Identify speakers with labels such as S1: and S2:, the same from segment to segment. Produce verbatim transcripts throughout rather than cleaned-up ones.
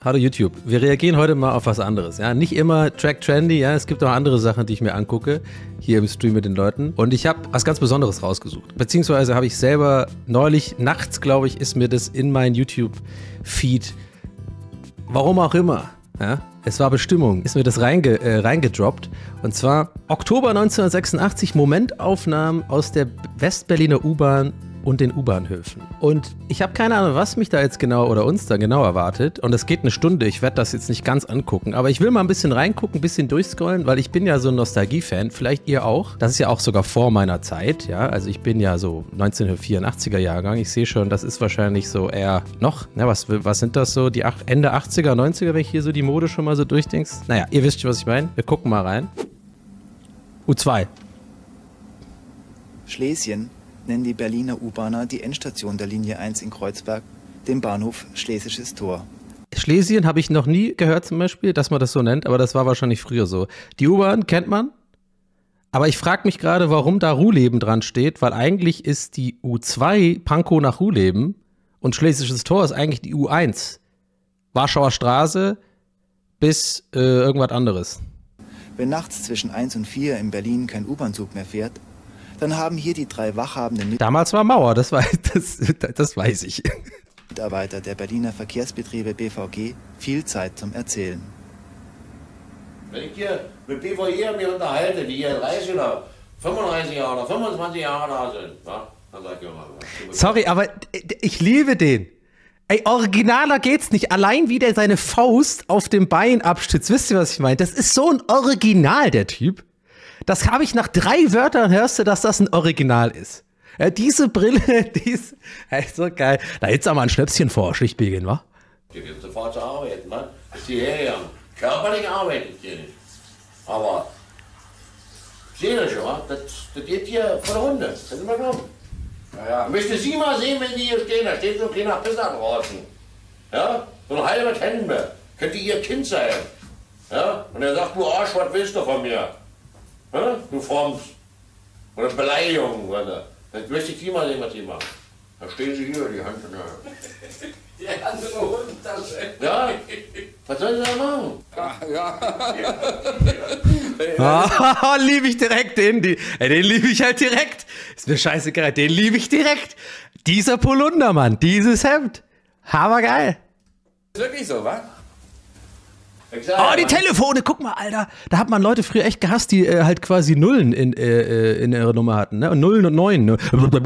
S1: Hallo YouTube, wir reagieren heute mal auf was anderes. Ja? Nicht immer Track Trendy, ja? Es gibt auch andere Sachen, die ich mir angucke, hier im Stream mit den Leuten. Und ich habe was ganz Besonderes rausgesucht. Beziehungsweise habe ich selber neulich, nachts glaube ich, ist mir das in mein YouTube-Feed, warum auch immer, ja? Es war Bestimmung, ist mir das reinge, äh, reingedroppt. Und zwar Oktober neunzehnhundertsechsundachtzig, Momentaufnahmen aus der Westberliner U-Bahn und den U-Bahnhöfen. Und ich habe keine Ahnung, was mich da jetzt genau oder uns da genau erwartet. Und es geht eine Stunde, ich werde das jetzt nicht ganz angucken. Aber ich will mal ein bisschen reingucken, ein bisschen durchscrollen, weil ich bin ja so ein Nostalgie-Fan, vielleicht ihr auch. Das ist ja auch sogar vor meiner Zeit, ja. Also ich bin ja so neunzehnhundertvierundachtziger Jahrgang. Ich sehe schon, das ist wahrscheinlich so eher noch, ja, was, was sind das so, die Ende achtziger, neunziger, wenn ich hier so die Mode schon mal so durchdenke. Naja, ihr wisst schon, was ich meine. Wir gucken mal rein. U zwei.
S2: Schlesien nennen die Berliner U-Bahner die Endstation der Linie eins in Kreuzberg, den Bahnhof Schlesisches Tor.
S1: Schlesien habe ich noch nie gehört zum Beispiel, dass man das so nennt, aber das war wahrscheinlich früher so. Die U-Bahn kennt man, aber ich frage mich gerade, warum da Ruhleben dran steht, weil eigentlich ist die U zwei Pankow nach Ruhleben und Schlesisches Tor ist eigentlich die U eins. Warschauer Straße bis äh, irgendwas anderes.
S2: Wenn nachts zwischen eins und vier in Berlin kein U-Bahn-Zug mehr fährt, dann haben hier die drei wachhabenden
S1: Damals war Mauer, das, war, das, das weiß ich.
S2: Mitarbeiter der Berliner Verkehrsbetriebe B V G viel Zeit zum Erzählen.
S3: Wenn ich hier mit B V G mich unterhalte, die hier dreißig oder fünfunddreißig Jahre oder fünfundzwanzig Jahre da sind, ja, dann sag ich immer was.
S1: Sorry, aber ich liebe den. Ey, originaler geht's nicht. Allein wie der seine Faust auf dem Bein abstützt. Wisst ihr, was ich meine? Das ist so ein Original, der Typ. Das habe ich nach drei Wörtern, hörst du, dass das ein Original ist. Ja, diese Brille, die ist ey, so geil. Da hättest du mal ein Schnäpschen vor, Schichtbeginn, wa?
S3: Hier geht sofort zur Arbeit, ne? Ist hierher gegangen. Körperlich arbeitet hier nicht. Aber seelisch, wa? Das, das geht hier vor der Runde. Das ist immer glauben. Ja, ja. Ich möchte Sie mal sehen, wenn die hier stehen. Da steht so ein kleiner Pisser draußen. Ja? So ein halber Hände. Könnte Ihr Kind sein. Ja? Und er sagt, du Arsch, was willst du von mir? Ja? Du formst. Oder Beleidigung, oder? Dann möchte ich die mal sehen, was die machen. Da stehen sie hier, die Hand in der Hand.
S4: Die Hand in der Hosentasche.
S3: Ja, was sollen sie da machen?
S4: Ja, ja.
S1: Oh, liebe ich direkt den, die, ey, den liebe ich halt direkt. Ist mir scheißegal, den liebe ich direkt. Dieser Polunder, Mann, dieses Hemd. Hammergeil.
S4: Ist wirklich so, wa?
S1: Oh, die Telefone, guck mal, Alter. Da hat man Leute früher echt gehasst, die äh, halt quasi Nullen in, äh, in ihrer Nummer hatten, ne? Und Nullen und Neunen. Ne?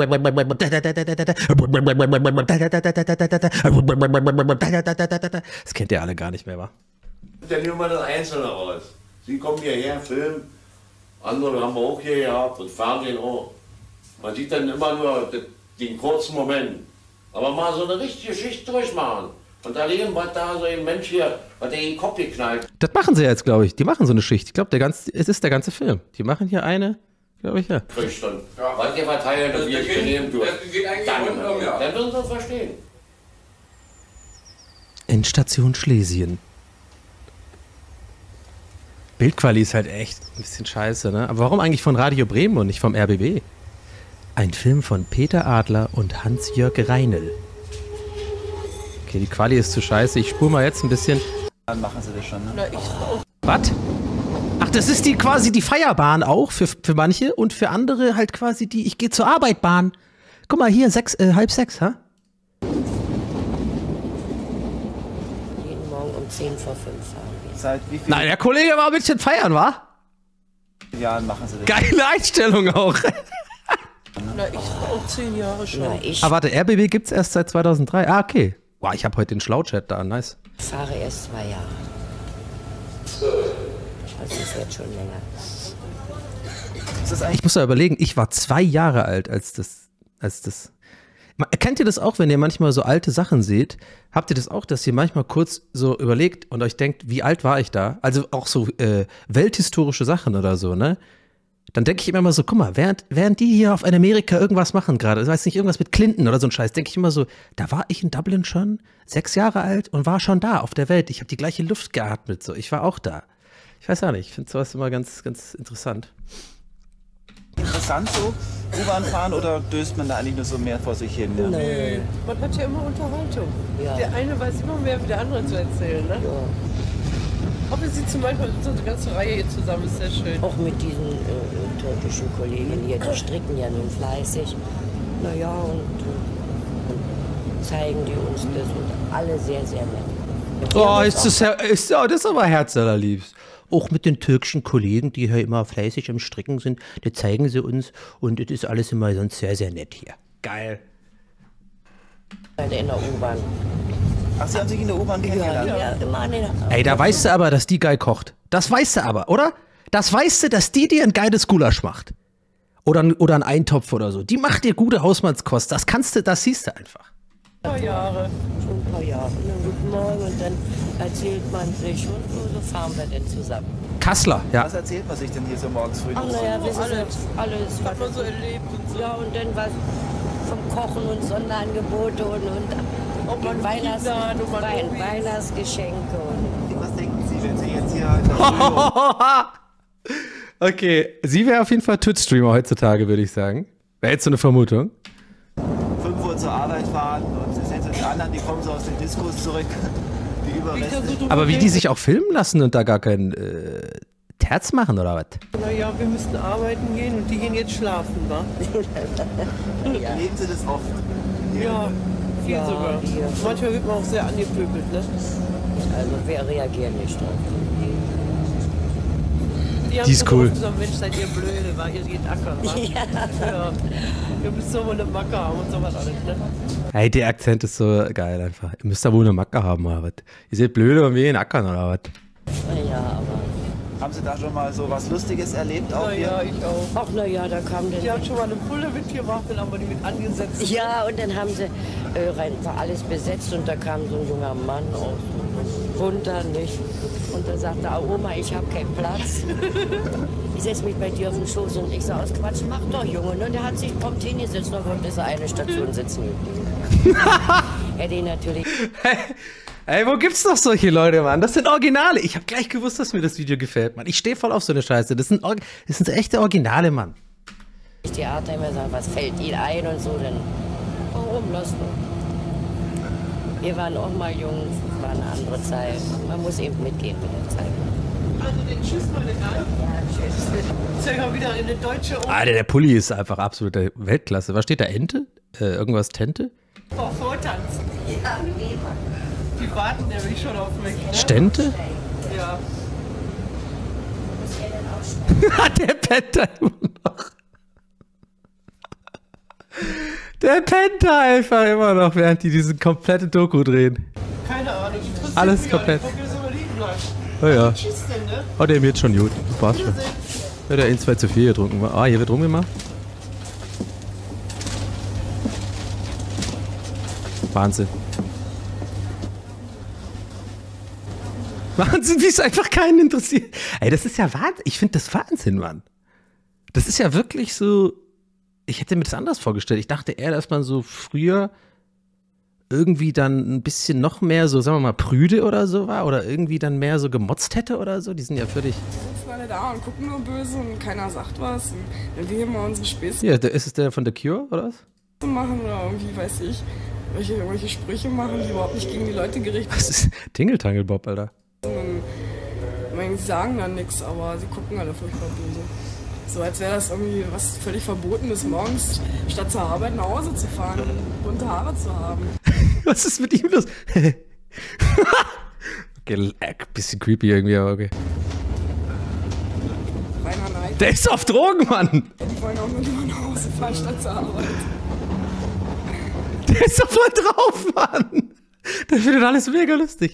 S1: Das kennt ihr alle gar nicht mehr, wa?
S3: Dann nehmen wir das Einzelne raus. Sie kommen hierher, filmen. Andere haben wir auch hier gehabt und Fernsehen auch. Man sieht dann immer nur den kurzen Moment. Aber mal so eine richtige Schicht durchmachen. Und erleben, was da so ein Mensch hier, was der in den Kopf geknallt.
S1: Das machen sie jetzt, glaube ich. Die machen so eine Schicht. Ich glaube, der ganze, es ist der ganze Film. Die machen hier eine, glaube ich, ja.
S3: Kriegst dann, ja. Wollt ihr verteilen, dass wir es nehmen tun? Dann,
S4: rundum, ja.
S3: Dann würden sie es verstehen.
S1: Endstation Schlesien. Bildqualität ist halt echt ein bisschen scheiße, ne? Aber warum eigentlich von Radio Bremen und nicht vom R B B? Ein Film von Peter Adler und Hans-Jörg Reinl. Okay, die Quali ist zu scheiße. Ich spule mal jetzt ein bisschen.
S2: Dann machen sie das schon, ne?
S1: Was? Ach, das ist die quasi die Feierbahn auch für, für manche und für andere halt quasi die Ich gehe zur Arbeit Bahn. Guck mal hier, sechs, äh, halb sechs, ha?
S5: Jeden Morgen um zehn vor fünf fahren wir.
S2: Seit wie vielen
S1: Nein, der Kollege war ein bisschen feiern, wa?
S2: Jahren machen sie das?
S1: Geile Einstellung auch.
S5: Na, ich auch zehn Jahre schon. Na, ich
S1: Ah, warte, R B B gibt's erst seit zweitausenddrei. Ah, okay. Wow, ich habe heute den Schlauchat da, nice.
S5: fahre erst zwei Jahre. Das ist jetzt schon länger.
S2: Ist das
S1: Ich muss da überlegen, ich war zwei Jahre alt, als das, als das. Kennt ihr das auch, wenn ihr manchmal so alte Sachen seht? Habt ihr das auch, dass ihr manchmal kurz so überlegt und euch denkt, wie alt war ich da? Also auch so äh, welthistorische Sachen oder so, ne? Dann denke ich immer mal so, guck mal, während, während die hier auf in Amerika irgendwas machen gerade, ich weiß nicht, irgendwas mit Clinton oder so ein Scheiß, denke ich immer so, da war ich in Dublin schon sechs Jahre alt und war schon da auf der Welt. Ich habe die gleiche Luft geatmet, so. Ich war auch da. Ich weiß auch nicht, ich finde sowas immer ganz, ganz interessant.
S2: Was interessant so, U-Bahn fahren, oder döst man da eigentlich nur so mehr vor sich hin? Ja?
S6: Nee, man hat ja immer Unterhaltung.
S5: Ja.
S6: Der eine weiß immer mehr wie der andere zu erzählen. Ne?
S5: Ja.
S6: Aber wir sitzen manchmal so eine ganze Reihe hier zusammen, ist sehr schön.
S5: Auch mit diesen äh, türkischen Kollegen hier, die stricken ja nun fleißig. Naja, und, und zeigen die uns das und alle sehr, sehr nett.
S1: Oh, ist das, ist, oh, das ist aber herzallerliebst. Auch mit den türkischen Kollegen, die hier immer fleißig am Stricken sind, die zeigen sie uns und es ist alles immer sonst sehr, sehr nett hier. Geil.
S5: In der U-Bahn.
S2: Ach, Sie haben sich in der U-Bahn kennengelernt?
S5: Ja, ja, immer in der
S1: Ey, da weißt du aber, dass die geil kocht. Das weißt du aber, oder? Das weißt du, dass die dir ein geiles Gulasch macht. Oder, oder ein Eintopf oder so. Die macht dir gute Hausmannskost. Das kannst du, das siehst du einfach.
S6: Ein paar Jahre.
S5: Schon ein paar Jahre. Und dann guten Morgen und dann erzählt man sich und so fahren wir denn zusammen.
S1: Kassler, ja.
S2: Was erzählt man sich denn hier so morgens früh?
S5: Ach naja, wissen Sie,
S6: alles.
S5: alles.
S6: Was man so erlebt und so.
S5: Ja, und dann was vom Kochen und Sonderangebote und, und,
S6: Ob man
S5: und Weihnachts
S6: Kinder, ob man
S5: Wein
S6: Hobbys.
S5: Weihnachtsgeschenke. Und
S2: Was denken Sie, wenn Sie jetzt hier in der Früh
S1: Okay, sie wäre auf jeden Fall Twitch-Streamer heutzutage, würde ich sagen. Wäre jetzt so eine Vermutung.
S2: um fünf Uhr zur Arbeit fahren und Sie sehen so die anderen, die kommen so aus den Diskos zurück, die Überreste.
S1: Aber wie die sich auch filmen lassen und da gar kein äh, Terz machen, oder was?
S6: Naja, wir müssten arbeiten gehen und die gehen jetzt schlafen, wa?
S2: Erleben Sie das oft?
S6: Ja, viel
S5: Ja,
S6: sogar.
S5: hier.
S6: Manchmal wird man auch sehr angepöbelt, ne?
S5: also wir reagieren nicht drauf.
S6: Die,
S1: Die ist
S6: haben
S1: cool.
S6: so gesagt, Mensch, seid ihr blöde, wa? Ihr geht ackern, wa? Ja. Ihr müsst so eine Macke haben und sowas alles, ne?
S1: Hey, der Akzent ist so geil einfach. Ihr müsst da wohl eine Macke haben, oder was? Ihr seid blöde und wir in Ackern, oder was?
S5: Naja, aber.
S2: Haben Sie da schon mal so was Lustiges erlebt auch hier?
S6: Naja, ich auch.
S5: Ach naja, da kam
S6: Die
S5: dann.
S6: haben schon mal eine Pulle mitgebracht, dann haben wir die mit angesetzt.
S5: Ja, und dann haben sie äh, rein, war alles besetzt und da kam so ein junger Mann aus runter nicht. Und da sagte er, Oma, ich habe keinen Platz. Ich setze mich bei dir auf den Schoß und ich sage, aus Quatsch, mach doch, Junge. Und der hat sich prompt hingesetzt und konnte er eine Station sitzen geblieben. Hätte ihn natürlich.
S1: Ey, wo gibt's noch solche Leute, Mann? Das sind Originale. Ich habe gleich gewusst, dass mir das Video gefällt, Mann. Ich stehe voll auf so eine Scheiße. Das sind, Org das sind echte Originale, Mann.
S5: Ich Theater immer sagen, was fällt Ihnen ein und so, dann warum, lass doch. Wir waren auch mal jung, war eine andere Zeit. Man muss eben mitgehen mit der Zeit.
S6: Also den Tschüss mal den an.
S5: Ja, tschüss.
S6: Ist ja wieder in eine deutsche Oper.
S1: Alter, der Pulli ist einfach absolute Weltklasse. Was steht da? Ente? Äh, irgendwas Tente?
S6: Vortanzen.
S5: Ja, wie immer.
S6: Die warten nämlich schon auf mich. Ne?
S1: Stente?
S6: Ja.
S1: Hat der pennt da immer noch. Der pennt da einfach immer noch, während die diese komplette Doku drehen.
S6: Keine Ahnung. interessiert
S1: Alles
S6: mich gar
S1: komplett.
S6: nicht. Guck, jetzt immer liegen bleiben.
S1: Oh ja.
S6: Tschüss denn, ne?
S1: Oh, der mir jetzt schon gut. Passt schon. Ja, der eins, zwei zu viel getrunken war. Ah, hier wird rumgemacht. Wahnsinn. Wahnsinn, wie es einfach keinen interessiert. Ey, das ist ja Wahnsinn. Ich finde das Wahnsinn, Mann. Das ist ja wirklich so. Ich hätte mir das anders vorgestellt. Ich dachte eher, dass man so früher irgendwie dann ein bisschen noch mehr so, sagen wir mal, prüde oder so war oder irgendwie dann mehr so gemotzt hätte oder so. Die sind ja völlig.
S7: sitzen alle da und gucken nur böse und keiner sagt was. Und wenn wir hier mal unsere Späße
S1: Ja, ist es der von The Cure oder was?
S7: machen oder irgendwie, weiß ich, welche, irgendwelche Sprüche machen, die überhaupt nicht gegen die Leute gerichtet
S1: Was ist Tingle Bob, Alter?
S7: sind. Und ich meine, sie sagen dann nichts, aber sie gucken alle furchtbar böse. So als wäre das irgendwie was völlig Verbotenes, morgens statt zur Arbeit nach Hause zu fahren und bunte Haare zu haben.
S1: Was ist mit ihm los? Okay, ein bisschen creepy irgendwie, aber okay.
S7: Reiner Neid.
S1: Der ist auf Drogen, Mann!
S7: Die wollen auch nur lieber nach Hause fahren statt zur Arbeit.
S1: Der ist doch voll drauf, Mann! Der findet alles mega lustig.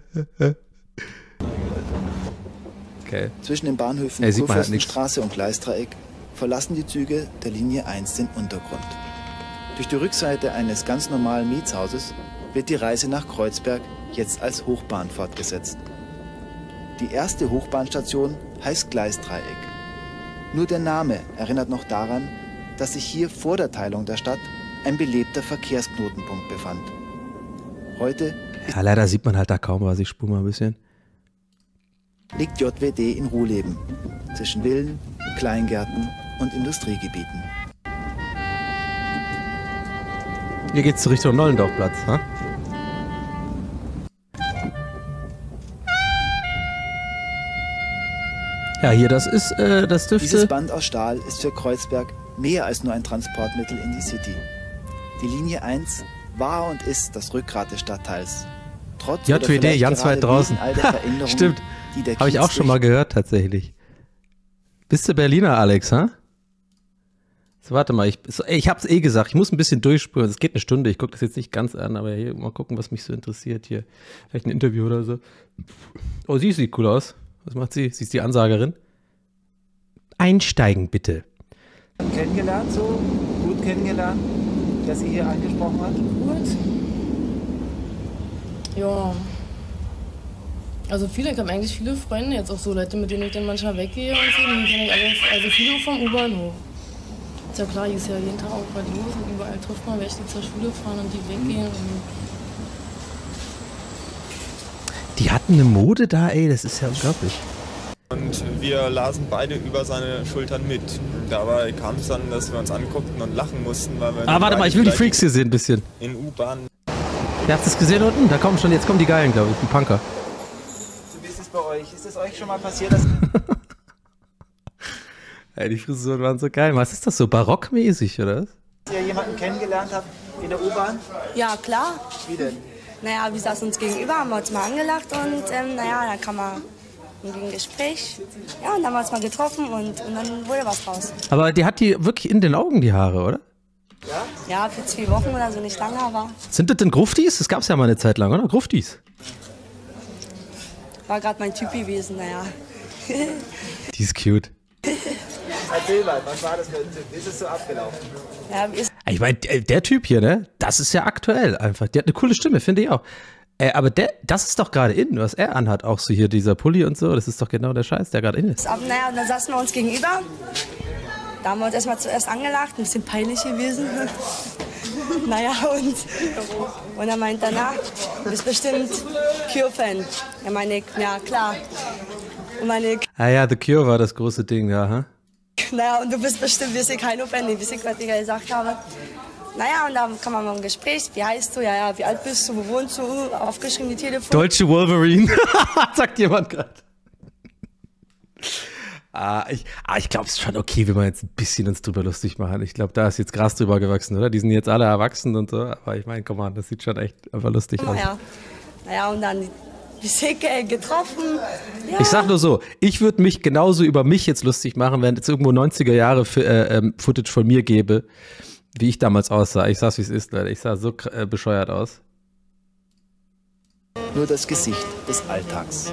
S1: Okay.
S2: Zwischen den Bahnhöfen
S1: Ja, sieht man halt
S2: Kurfürstenstraße und Gleisdreieck verlassen die Züge der Linie eins den Untergrund. Durch die Rückseite eines ganz normalen Mietshauses wird die Reise nach Kreuzberg jetzt als Hochbahn fortgesetzt. Die erste Hochbahnstation heißt Gleisdreieck. Nur der Name erinnert noch daran, dass sich hier vor der Teilung der Stadt ein belebter Verkehrsknotenpunkt befand. Heute
S1: Ja, leider sieht man halt da kaum was. Ich spule mal ein bisschen.
S2: liegt J W D in Ruhleben, zwischen Villen, Kleingärten und Industriegebieten.
S1: Hier geht's Richtung Nollendorfplatz, ha? Ja, hier, das ist, äh, das dürfte...
S2: Dieses Band aus Stahl ist für Kreuzberg mehr als nur ein Transportmittel in die City. Die Linie eins war und ist das Rückgrat des Stadtteils. Trotz
S1: J W D, ganz weit draußen. Stimmt, habe ich auch schon mal gehört, tatsächlich. Bist du Berliner, Alex, ha? So, warte mal, ich, ich hab's eh gesagt, ich muss ein bisschen durchspüren. Es geht eine Stunde, ich gucke das jetzt nicht ganz an, aber hier, mal gucken, was mich so interessiert hier. Vielleicht ein Interview oder so. Oh, sie sieht cool aus. Was macht sie? Sie ist die Ansagerin. Einsteigen, bitte.
S8: Kennengelernt, so gut kennengelernt, dass sie hier angesprochen hat?
S7: Gut. Ja. Also viele, ich habe eigentlich viele Freunde, jetzt auch so Leute, mit denen ich dann manchmal weggehe und so, die kenne ich alle, also viele vom U-Bahnhof. Ist ja klar, hier ist ja jeden Tag auch was los und überall trifft man welche, die zur Schule fahren und die weggehen. Und
S1: die hatten eine Mode da, ey, das ist ja unglaublich.
S9: Und wir lasen beide über seine Schultern mit. Dabei kam es dann, dass wir uns anguckten und lachen mussten, weil wir...
S1: Ah, warte mal, ich will die Freaks hier sehen ein bisschen.
S9: In U-Bahn.
S1: Ihr habt es gesehen unten? Da kommen schon, jetzt kommen die Geilen, glaube ich, die Punker.
S8: So, wie ist es bei euch? Ist es euch schon mal passiert, dass...
S1: Ey, die Frisuren waren so geil. Was ist das, so barockmäßig, oder was?
S8: ihr jemanden kennengelernt habt in der U-Bahn?
S10: Ja, klar.
S8: Wie denn?
S10: Naja, wir saßen uns gegenüber, haben uns mal angelacht und ähm, naja, dann kam mal ein Gespräch. Ja, und dann haben wir uns mal getroffen und, und dann wurde was raus.
S1: Aber die hat die wirklich in den Augen, die Haare, oder?
S10: Ja? Ja, für zwei Wochen oder so, nicht lange, aber...
S1: Sind das denn Gruftis? Das gab es ja mal eine Zeit lang, oder? Gruftis.
S10: War gerade mein Typ gewesen, naja.
S1: Die ist cute.
S8: Erzähl mal, was war das für ein Typ? Wie ist es so abgelaufen?
S10: Ja, ist
S1: Ich meine, der Typ hier, ne? Das ist ja aktuell einfach. Der hat eine coole Stimme, finde ich auch. Äh, aber der, das ist doch gerade in, was er anhat. Auch so hier dieser Pulli und so. Das ist doch genau der Scheiß, der gerade in ist.
S10: ab, naja, und dann saßen wir uns gegenüber. Da haben wir uns erstmal zuerst angelacht, ein bisschen peinlich gewesen. Naja, und, und er meint danach, du bist bestimmt Cure-Fan. Ja, meine ich, ja klar. Und meine ich,
S1: Ah ja, The Cure war das große Ding, ja. Huh?
S10: naja, und du bist bestimmt, wie ich Heino-Fan, wie ich was ich gesagt habe. Naja, und dann kam man mal im Gespräch, wie heißt du, ja, ja, wie alt bist du, wo wohnst du, aufgeschrieben die Telefon.
S1: Deutsche Wolverine, sagt jemand gerade. Ah, ich, ah, ich glaube, es ist schon okay, wenn wir jetzt ein bisschen uns drüber lustig machen. Ich glaube, da ist jetzt Gras drüber gewachsen, oder? Die sind jetzt alle erwachsen und so. Aber ich meine, komm mal, das sieht schon echt einfach lustig aus.
S10: Naja, naja, und dann die Sicke getroffen. Ja.
S1: Ich sag nur so, ich würde mich genauso über mich jetzt lustig machen, wenn es irgendwo neunziger Jahre äh, ähm, Footage von mir gäbe, wie ich damals aussah. Ich sag's, wie es ist, Leute. Ich sah so äh, bescheuert aus.
S2: Nur das Gesicht des Alltags.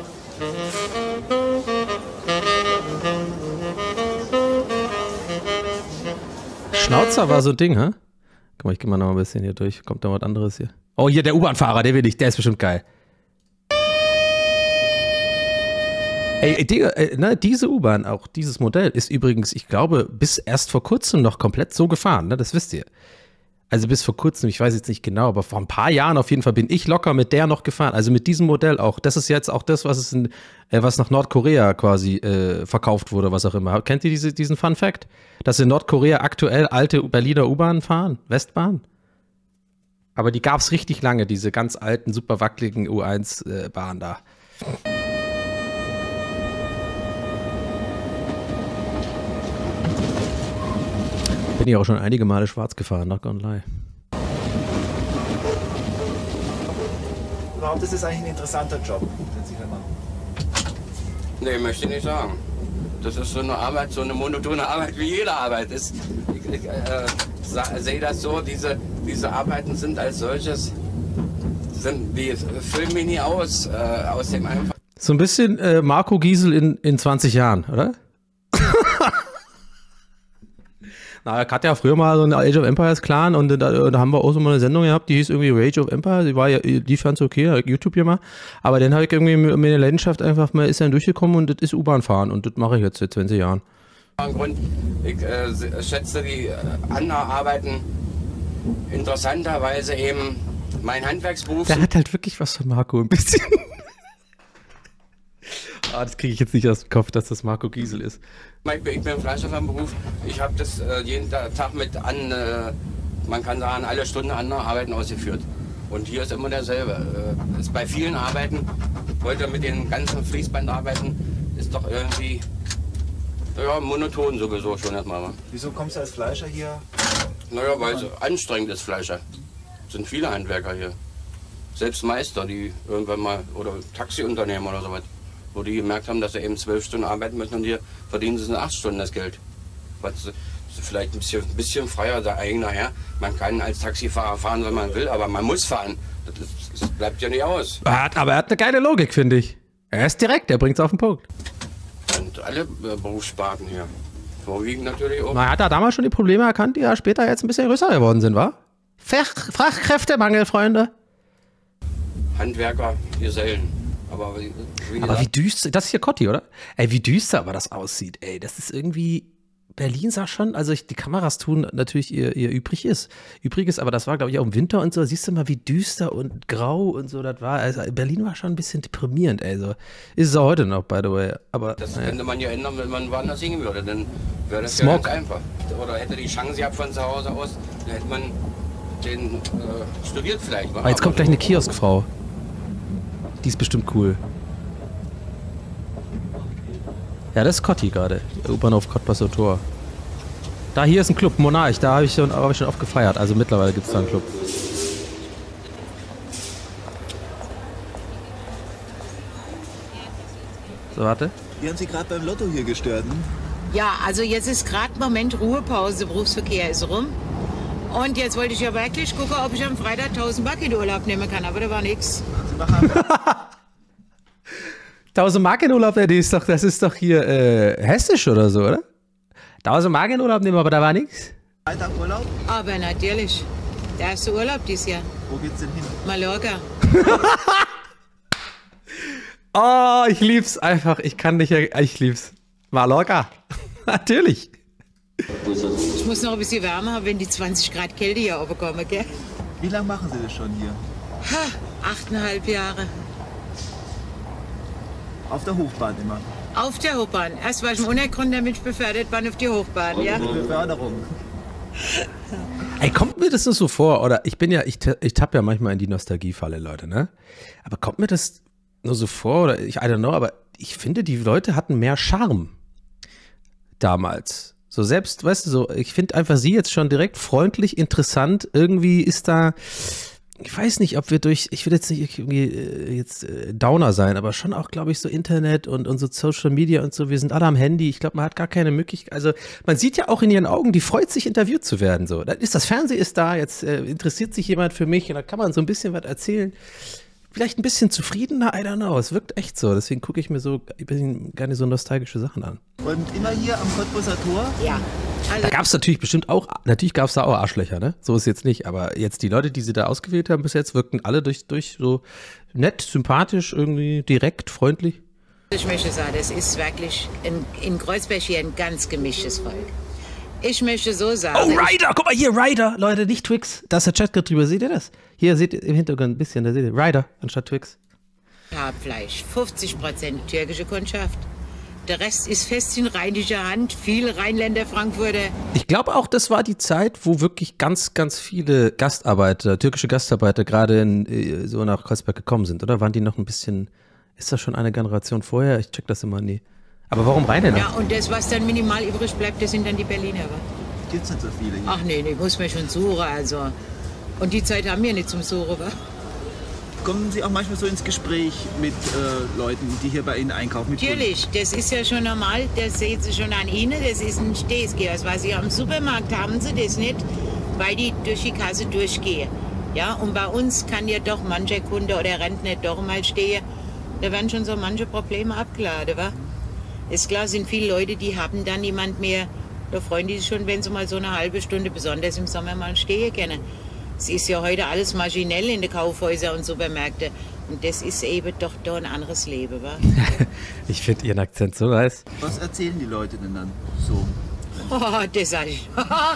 S1: Schnauzer war so ein Ding, hä? Guck mal, ich geh mal noch ein bisschen hier durch. Kommt da was anderes hier? Oh, hier der U-Bahn-Fahrer, der will ich. Der ist bestimmt geil. Ey, Digga, äh, ne, diese U-Bahn, auch dieses Modell, ist übrigens, ich glaube, bis erst vor kurzem noch komplett so gefahren, ne? Das wisst ihr. Also bis vor kurzem, ich weiß jetzt nicht genau, aber vor ein paar Jahren auf jeden Fall bin ich locker mit der noch gefahren. Also mit diesem Modell auch. Das ist jetzt auch das, was es in, äh, was nach Nordkorea quasi äh, verkauft wurde, was auch immer. Kennt ihr diese, diesen Fun Fact? Dass in Nordkorea aktuell alte Berliner U-Bahnen fahren? Westbahn? Aber die gab es richtig lange, diese ganz alten, super wackeligen U eins Bahnen da. Bin ich auch schon einige Male schwarz gefahren, not gonna lie.
S8: Überhaupt ist es eigentlich ein interessanter Job, den Sie hier machen.
S4: Nee, möchte ich nicht sagen. Das ist so eine Arbeit, so eine monotone Arbeit wie jede Arbeit ist. Ich, ich äh, sehe das so, diese, diese Arbeiten sind als solches, sind, die füllen mich nie aus, äh, aus dem einfach.
S1: So ein bisschen äh, Marco Giesel in, in zwanzig Jahren, oder? Na, er hat ja früher mal so einen Age of Empires Clan und da, da haben wir auch so mal eine Sendung gehabt, die hieß irgendwie Rage of Empires, die war ja, die fand's okay, YouTube hier mal, aber dann habe ich irgendwie mit der Leidenschaft einfach mal, ist dann durchgekommen und das ist U-Bahn fahren und das mache ich jetzt seit zwanzig Jahren.
S4: Grund, ich äh, schätze die äh, anderen Arbeiten interessanterweise eben mein Handwerksberuf.
S1: Der hat halt wirklich was von Marco, ein bisschen. Ah, das kriege ich jetzt nicht aus dem Kopf, dass das Marco Giesel ist.
S4: Ich bin, ich bin Fleischer vom Beruf. Ich habe das äh, jeden Tag mit an, äh, man kann sagen, alle Stunden andere Arbeiten ausgeführt. Und hier ist immer derselbe. Äh, ist bei vielen Arbeiten, heute mit den ganzen Fließbandarbeiten, ist doch irgendwie ja, monoton sowieso schon erstmal.
S8: Wieso kommst du als Fleischer hier?
S4: Naja, weil es anstrengend ist, Fleischer. Es sind viele Handwerker hier. Selbst Meister, die irgendwann mal, oder Taxiunternehmen oder sowas, wo die gemerkt haben, dass sie eben zwölf Stunden arbeiten müssen und hier verdienen sie in acht Stunden das Geld. Was vielleicht ein bisschen, ein bisschen freier, der eigene Herr. Man kann als Taxifahrer fahren, wenn man will, aber man muss fahren. Das, ist, das bleibt ja nicht aus.
S1: Er hat, aber er hat eine geile Logik, finde ich. Er ist direkt, er bringt es auf den Punkt.
S4: Und alle äh, Berufssparten hier. Vorwiegend natürlich auch.
S1: Man hat da damals schon die Probleme erkannt, die ja später jetzt ein bisschen größer geworden sind, wa? Fach, Fachkräftemangel, Freunde.
S4: Handwerker, Gesellen. Aber wie, wie,
S1: aber wie düster, das ist hier Cotti, oder? Ey, wie düster aber das aussieht, ey. Das ist irgendwie, Berlin sah schon, also ich, die Kameras tun natürlich ihr, ihr übrig ist. Übriges, aber das war, glaube ich, auch im Winter und so. Siehst du mal, wie düster und grau und so das war. Also Berlin war schon ein bisschen deprimierend, ey. So. Ist es auch heute noch, by the way. Aber,
S4: das
S1: naja.
S4: könnte man ja ändern, wenn man woanders hingehen würde. Dann wäre das ja
S1: Smog.
S4: ganz einfach. Oder hätte die Chance gehabt von zu Hause aus, dann hätte man den äh, studiert vielleicht.
S1: Aber jetzt kommt gleich eine Kioskfrau. Die ist bestimmt cool. Ja, das ist Cotti gerade. U-Bahnhof Cottbusser Tor. Da hier ist ein Club, Monarch. Da habe ich, hab ich schon oft gefeiert. Also mittlerweile gibt es da einen Club. So, warte.
S8: Wir haben Sie gerade beim Lotto hier gestört, hm?
S11: Ja, also jetzt ist gerade Moment Ruhepause. Berufsverkehr ist rum. Und jetzt wollte ich ja wirklich gucken, ob ich am Freitag tausend Mark in Urlaub nehmen kann. Aber da war nichts.
S1: tausend Mark in Urlaub, das ist doch, das ist doch hier äh, hessisch oder so, oder? tausend Mark in Urlaub nehmen, aber da war nichts.
S8: Freitag Urlaub?
S11: Aber natürlich. Der erste Urlaub dieses Jahr.
S8: Wo geht's denn hin?
S11: Mallorca.
S1: Oh, ich lieb's einfach. Ich kann nicht, ich lieb's. Mallorca. Natürlich.
S11: Ich muss noch ein bisschen wärmer haben, wenn die zwanzig Grad Kälte hier oben gell?
S8: Wie lange machen Sie das schon hier?
S11: Ha, achteinhalb Jahre.
S8: Auf der Hochbahn immer?
S11: Auf der Hochbahn. Erst war ich im Untergrund, damit ich befördert war auf die Hochbahn, ja?
S8: Beförderung.
S1: Ey, kommt mir das nur so vor, oder ich bin ja, ich, ich tapp ja manchmal in die Nostalgiefalle, Leute, ne? Aber kommt mir das nur so vor, oder ich, I don't know, aber ich finde, die Leute hatten mehr Charme damals. So selbst, weißt du, so, ich finde einfach sie jetzt schon direkt freundlich, interessant, irgendwie ist da, ich weiß nicht, ob wir durch, ich will jetzt nicht irgendwie äh, jetzt äh, Downer sein, aber schon auch, glaube ich, so Internet und, und so Social Media und so, wir sind alle am Handy, ich glaube, man hat gar keine Möglichkeit, also man sieht ja auch in ihren Augen, die freut sich, interviewt zu werden, so. Dann ist das Fernsehen ist da, jetzt äh, interessiert sich jemand für mich und da kann man so ein bisschen was erzählen. Vielleicht ein bisschen zufriedener, I don't know, es wirkt echt so, deswegen gucke ich mir so ein bisschen gerne so nostalgische Sachen an.
S8: Und immer hier am Cottbusser Tor?
S11: Ja. Also
S1: da gab es natürlich bestimmt auch, natürlich gab es da auch Arschlöcher, ne? So ist jetzt nicht, aber jetzt die Leute, die sie da ausgewählt haben bis jetzt, wirkten alle durch, durch so nett, sympathisch, irgendwie direkt, freundlich.
S11: Ich möchte sagen, das ist wirklich in, in Kreuzberg hier ein ganz gemischtes Volk. Ich möchte so sagen.
S1: Oh, Ryder, guck mal hier, Ryder, Leute, nicht Twix. Da ist der Chat gerade drüber, seht ihr das? Hier, seht ihr im Hintergrund ein bisschen, da seht ihr, Ryder anstatt Twix.
S11: Haarfleisch, fünfzig Prozent türkische Kundschaft. Der Rest ist fest in rheinischer Hand, viele Rheinländer, Frankfurter.
S1: Ich glaube auch, das war die Zeit, wo wirklich ganz, ganz viele Gastarbeiter, türkische Gastarbeiter gerade in, so nach Kreuzberg gekommen sind, oder? Waren die noch ein bisschen, ist das schon eine Generation vorher? Ich check das immer nie. Aber warum Rheinländer?
S11: Ja, und das, was dann minimal übrig bleibt, das sind dann die Berliner.
S8: Gibt's nicht so viele hier?
S11: Ach nee, nee, muss man schon suchen, also. Und die Zeit haben wir nicht zum Suchen, wa?
S8: Kommen Sie auch manchmal so ins Gespräch mit äh, Leuten, die hier bei Ihnen einkaufen? Mit
S11: Natürlich, Kunden? Das ist ja schon normal, das sehen Sie schon an Ihnen, das ist ein Stehsgehers. Was Sie am Supermarkt haben Sie das nicht, weil die durch die Kasse durchgehen. Ja, und bei uns kann ja doch mancher Kunde oder Rentner doch mal stehen. Da werden schon so manche Probleme abgeladen, wa? Ist klar, sind viele Leute, die haben dann niemand mehr. Da freuen die sich schon, wenn sie mal so eine halbe Stunde, besonders im Sommer, mal stehen können. Es ist ja heute alles maschinell in den Kaufhäusern und Supermärkten. Und das ist eben doch da ein anderes Leben, wa?
S1: Ich finde Ihren Akzent so nice.
S8: Was erzählen die Leute denn dann so?
S11: Oh, das sag ich.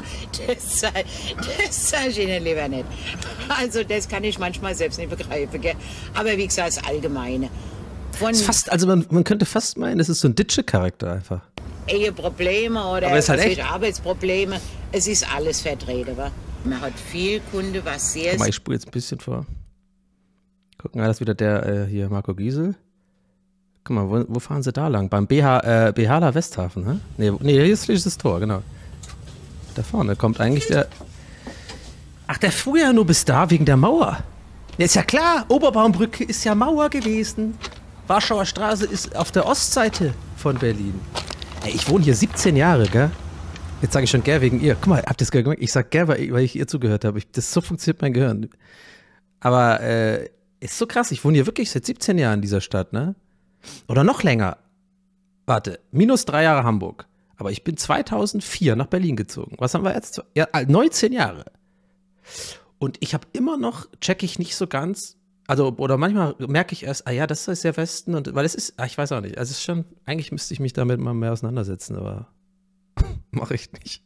S11: Das sag, das sag ich Ihnen lieber nicht. Also das kann ich manchmal selbst nicht begreifen, gell? Aber wie gesagt, das Allgemeine. von
S1: ist fast, also man, man könnte fast meinen, es ist so ein Ditsche-Charakter einfach.
S11: Eheprobleme oder
S1: Aber ist halt
S11: was
S1: echt.
S11: weiß ich, Arbeitsprobleme. Es ist alles vertreten. Wa? Man hat viel Kunde, was sehr...
S1: Guck mal, ich spule jetzt ein bisschen vor. Gucken wir, das ist wieder der äh, hier, Marco Giesel. Guck mal, wo, wo fahren sie da lang? Beim B H, äh, Behala Westhafen, ne? Nee, nee, hier ist das Tor, genau. Da vorne kommt eigentlich der... Ach, der fuhr ja nur bis da wegen der Mauer. Ja, ist ja klar, Oberbaumbrücke ist ja Mauer gewesen. Warschauer Straße ist auf der Ostseite von Berlin. Ey, ich wohne hier siebzehn Jahre, gell? Jetzt sage ich schon gern wegen ihr. Guck mal, habt ihr das gemerkt? Ich sag gern, weil ich ihr zugehört habe. Ich, das so funktioniert mein Gehirn. Aber äh, ist so krass. Ich wohne hier wirklich seit siebzehn Jahren in dieser Stadt, ne? Oder noch länger. Warte, minus drei Jahre Hamburg. Aber ich bin zweitausendvier nach Berlin gezogen. Was haben wir jetzt? Ja, neunzehn Jahre. Und ich habe immer noch, check ich nicht so ganz, also, oder manchmal merke ich erst, ah ja, das ist der Westen, und weil es ist, ah, ich weiß auch nicht, also es ist schon, eigentlich müsste ich mich damit mal mehr auseinandersetzen, aber mache ich nicht.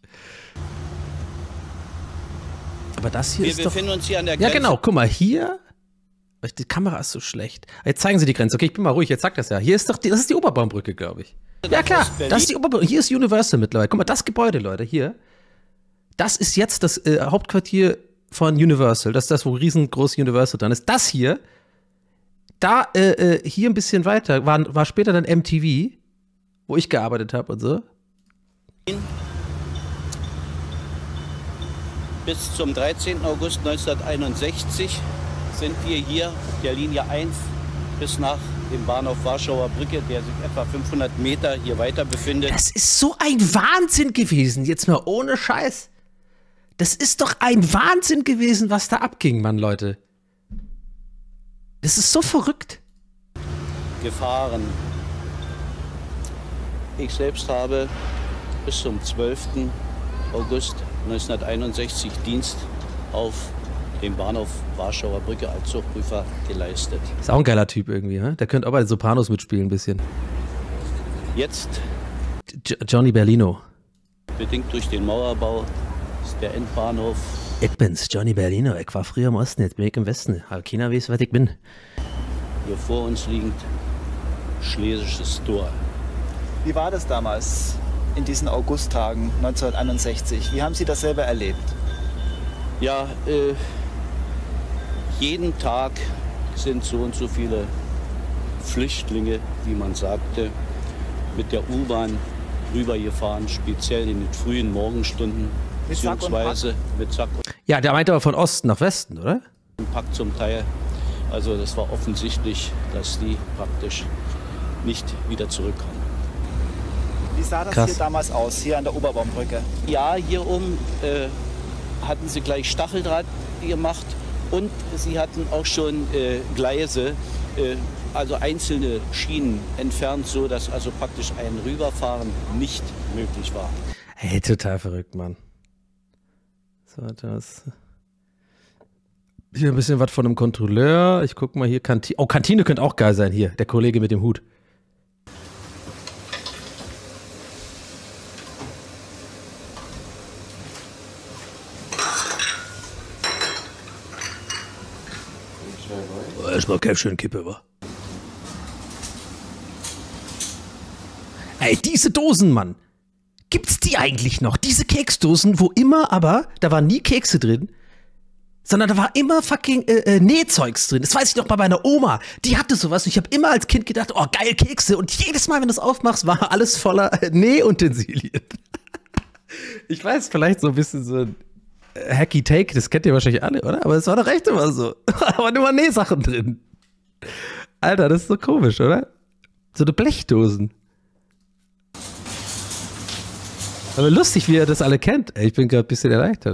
S1: Aber das hier
S12: Wir
S1: ist doch...
S12: Wir befinden uns hier an der
S1: Ja,
S12: Grenze.
S1: genau, guck mal, hier, die Kamera ist so schlecht. Jetzt zeigen sie die Grenze, okay, ich bin mal ruhig, jetzt sagt das ja. Hier ist doch, die, das ist die Oberbaumbrücke, glaube ich. Ja klar, das ist die Oberbaumbrücke, hier ist Universal mittlerweile. Guck mal, das Gebäude, Leute, hier, das ist jetzt das äh, Hauptquartier von Universal, das ist das, wo riesengroß Universal dran ist. Das hier, da, äh, äh, hier ein bisschen weiter, war, war später dann M T V, wo ich gearbeitet habe und so.
S12: Bis zum dreizehnten August neunzehnhunderteinundsechzig sind wir hier der Linie eins bis nach dem Bahnhof Warschauer Brücke, der sich etwa fünfhundert Meter hier weiter befindet.
S1: Das ist so ein Wahnsinn gewesen, jetzt mal ohne Scheiß. Das ist doch ein Wahnsinn gewesen, was da abging, Mann, Leute. Das ist so verrückt.
S12: Gefahren. Ich selbst habe bis zum zwölften August neunzehnhunderteinundsechzig Dienst auf dem Bahnhof Warschauer Brücke als Zugprüfer geleistet.
S1: Ist auch ein geiler Typ irgendwie, ne? Der könnte auch bei den Sopranos mitspielen ein bisschen.
S12: Jetzt,
S1: J Johnny Berlino.
S12: bedingt durch den Mauerbau, ist der Endbahnhof.
S1: Ich bin's, Johnny Berlino. Ich war früher im Osten, jetzt bin ich im Westen. Aber keiner weiß, was ich bin.
S12: Hier vor uns liegt Schlesisches Tor.
S8: Wie war das damals in diesen Augusttagen neunzehnhunderteinundsechzig? Wie haben Sie das selber erlebt?
S12: Ja, äh, jeden Tag sind so und so viele Flüchtlinge, wie man sagte, mit der U-Bahn rübergefahren, speziell in den frühen Morgenstunden,
S8: Mit Sack und
S12: beziehungsweise mit Sack und
S1: Ja, der meinte aber von Osten nach Westen, oder?
S12: Pack zum Teil. Also das war offensichtlich, dass die praktisch nicht wieder zurückkommen.
S8: Wie sah das
S1: Krass.
S8: hier damals aus, hier an der Oberbaumbrücke?
S12: Ja, hier oben äh, hatten sie gleich Stacheldraht gemacht und sie hatten auch schon äh, Gleise, äh, also einzelne Schienen entfernt, so dass also praktisch ein Rüberfahren nicht möglich war.
S1: Hey, total verrückt, Mann. So, das. Hier ein bisschen was von einem Kontrolleur. Ich guck mal hier, Kantine. Oh, Kantine könnte auch geil sein hier. Der Kollege mit dem Hut. Oh, erstmal kein schön Kippe, wa? Ey, diese Dosen, Mann. Gibt's die eigentlich noch? Diese Keksdosen, wo immer aber, da waren nie Kekse drin, sondern da war immer fucking äh, äh, Nähzeugs drin. Das weiß ich noch bei meiner Oma. Die hatte sowas. Und ich habe immer als Kind gedacht, oh geil, Kekse. Und jedes Mal, wenn du es aufmachst, war alles voller äh, Nähutensilien. Ich weiß, vielleicht so ein bisschen so ein äh, Hacky Take, das kennt ihr wahrscheinlich alle, oder? Aber es war doch echt immer so. Da waren immer Nähsachen drin. Alter, das ist so komisch, oder? So eine Blechdosen. Aber lustig, wie ihr das alle kennt. Ich bin gerade ein bisschen erleichtert.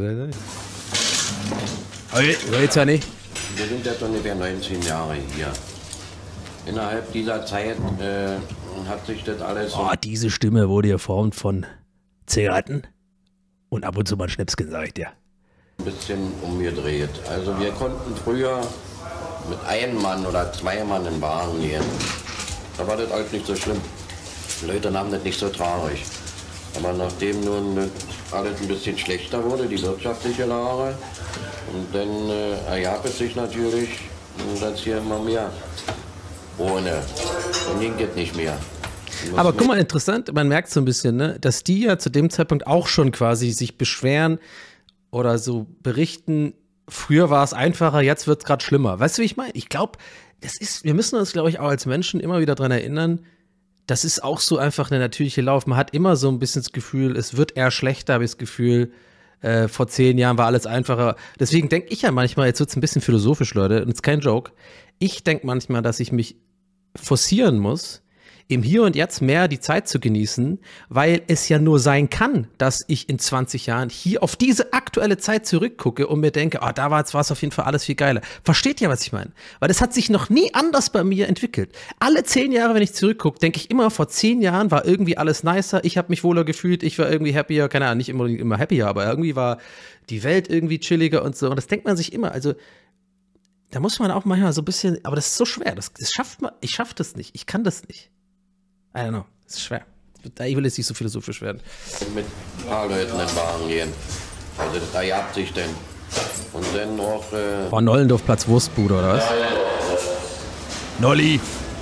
S1: Okay, jetzt ja nicht.
S3: Wir sind jetzt ungefähr neunzehn Jahre hier. Innerhalb dieser Zeit äh, hat sich das alles...
S1: Oh, diese Stimme wurde geformt von Zigaretten und ab und zu mal Schnäpschen, sag ich dir.
S3: ein bisschen umgedreht. Also wir konnten früher mit einem Mann oder zwei Mann in den Wagen gehen. Da war das alles nicht so schlimm. Die Leute nahmen das nicht so traurig. Aber nachdem nun alles ein bisschen schlechter wurde, die wirtschaftliche Lage, und dann äh, ergab es sich natürlich, dass hier immer mehr ohne Und den geht nicht mehr.
S1: Aber guck mal, interessant, man merkt so ein bisschen, ne, dass die ja zu dem Zeitpunkt auch schon quasi sich beschweren oder so berichten, früher war es einfacher, jetzt wird es gerade schlimmer. Weißt du, wie ich meine? Ich glaube, das ist, wir müssen uns, glaube ich, auch als Menschen immer wieder daran erinnern, das ist auch so einfach eine natürliche Lauf. Man hat immer so ein bisschen das Gefühl, es wird eher schlechter, habe ich das Gefühl, äh, vor zehn Jahren war alles einfacher. Deswegen denke ich ja manchmal, jetzt wird es ein bisschen philosophisch, Leute, und es ist kein Joke, ich denke manchmal, dass ich mich forcieren muss, im Hier und Jetzt mehr die Zeit zu genießen, weil es ja nur sein kann, dass ich in zwanzig Jahren hier auf diese aktuelle Zeit zurückgucke und mir denke, oh, da war es auf jeden Fall alles viel geiler. Versteht ihr, was ich meine? Weil das hat sich noch nie anders bei mir entwickelt. Alle zehn Jahre, wenn ich zurückgucke, denke ich immer, vor zehn Jahren war irgendwie alles nicer, ich habe mich wohler gefühlt, ich war irgendwie happier, keine Ahnung, nicht immer, immer happier, aber irgendwie war die Welt irgendwie chilliger und so. Und das denkt man sich immer, also da muss man auch manchmal so ein bisschen, aber das ist so schwer, das, das schafft man, ich schaffe das nicht, ich kann das nicht. I don't know, das ist schwer. Ich will jetzt nicht so philosophisch werden.
S3: Mit ein paar Leuten in den Wagen gehen. Also da jabt sich denn. Und dann noch... Äh
S1: oh, Nollendorf Platz Wurstbude, oder was?
S3: Ja, ja.
S1: Nolli!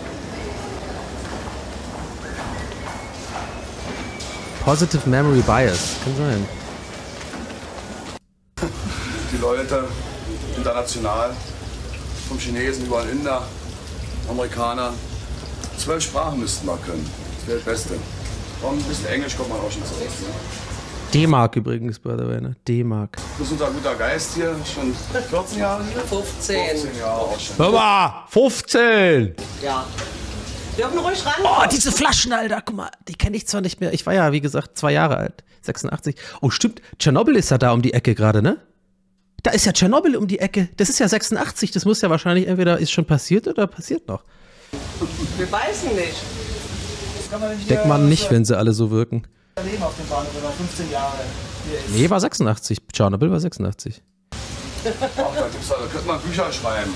S1: Positive Memory Bias, kann sein.
S13: Die Leute, international, vom Chinesen über den Inder, Amerikaner, zwölf Sprachen müssten wir können. Das wäre das Beste. Und ein bisschen Englisch kommt man auch schon zurecht. Ne?
S1: D-Mark übrigens, by the way, ne? D-Mark.
S13: Das ist unser guter Geist hier, schon vierzehn Jahre hier?
S6: fünfzehn.
S13: fünfzehn Jahre auch schon.
S1: Hör mal, fünfzehn!
S6: Ja. Dürfen ruhig ran.
S1: Oh, diese Flaschen, Alter, guck mal, die kenne ich zwar nicht mehr. Ich war ja, wie gesagt, zwei Jahre alt, sechsundachtzig. Oh, stimmt, Tschernobyl ist ja da um die Ecke gerade, ne? Da ist ja Tschernobyl um die Ecke. Das ist ja sechsundachtzig, das muss ja wahrscheinlich entweder ist schon passiert oder passiert noch.
S6: Wir weißen nicht.
S1: Denkt man nicht, wenn sie alle so wirken.
S8: Leben auf dem Bahnhof, wenn man fünfzehn Jahre hier ist.
S1: Nee, war sechsundachtzig. Tschernobyl war sechsundachtzig.
S13: Ach, da, gibt's, da könnte man Bücher schreiben.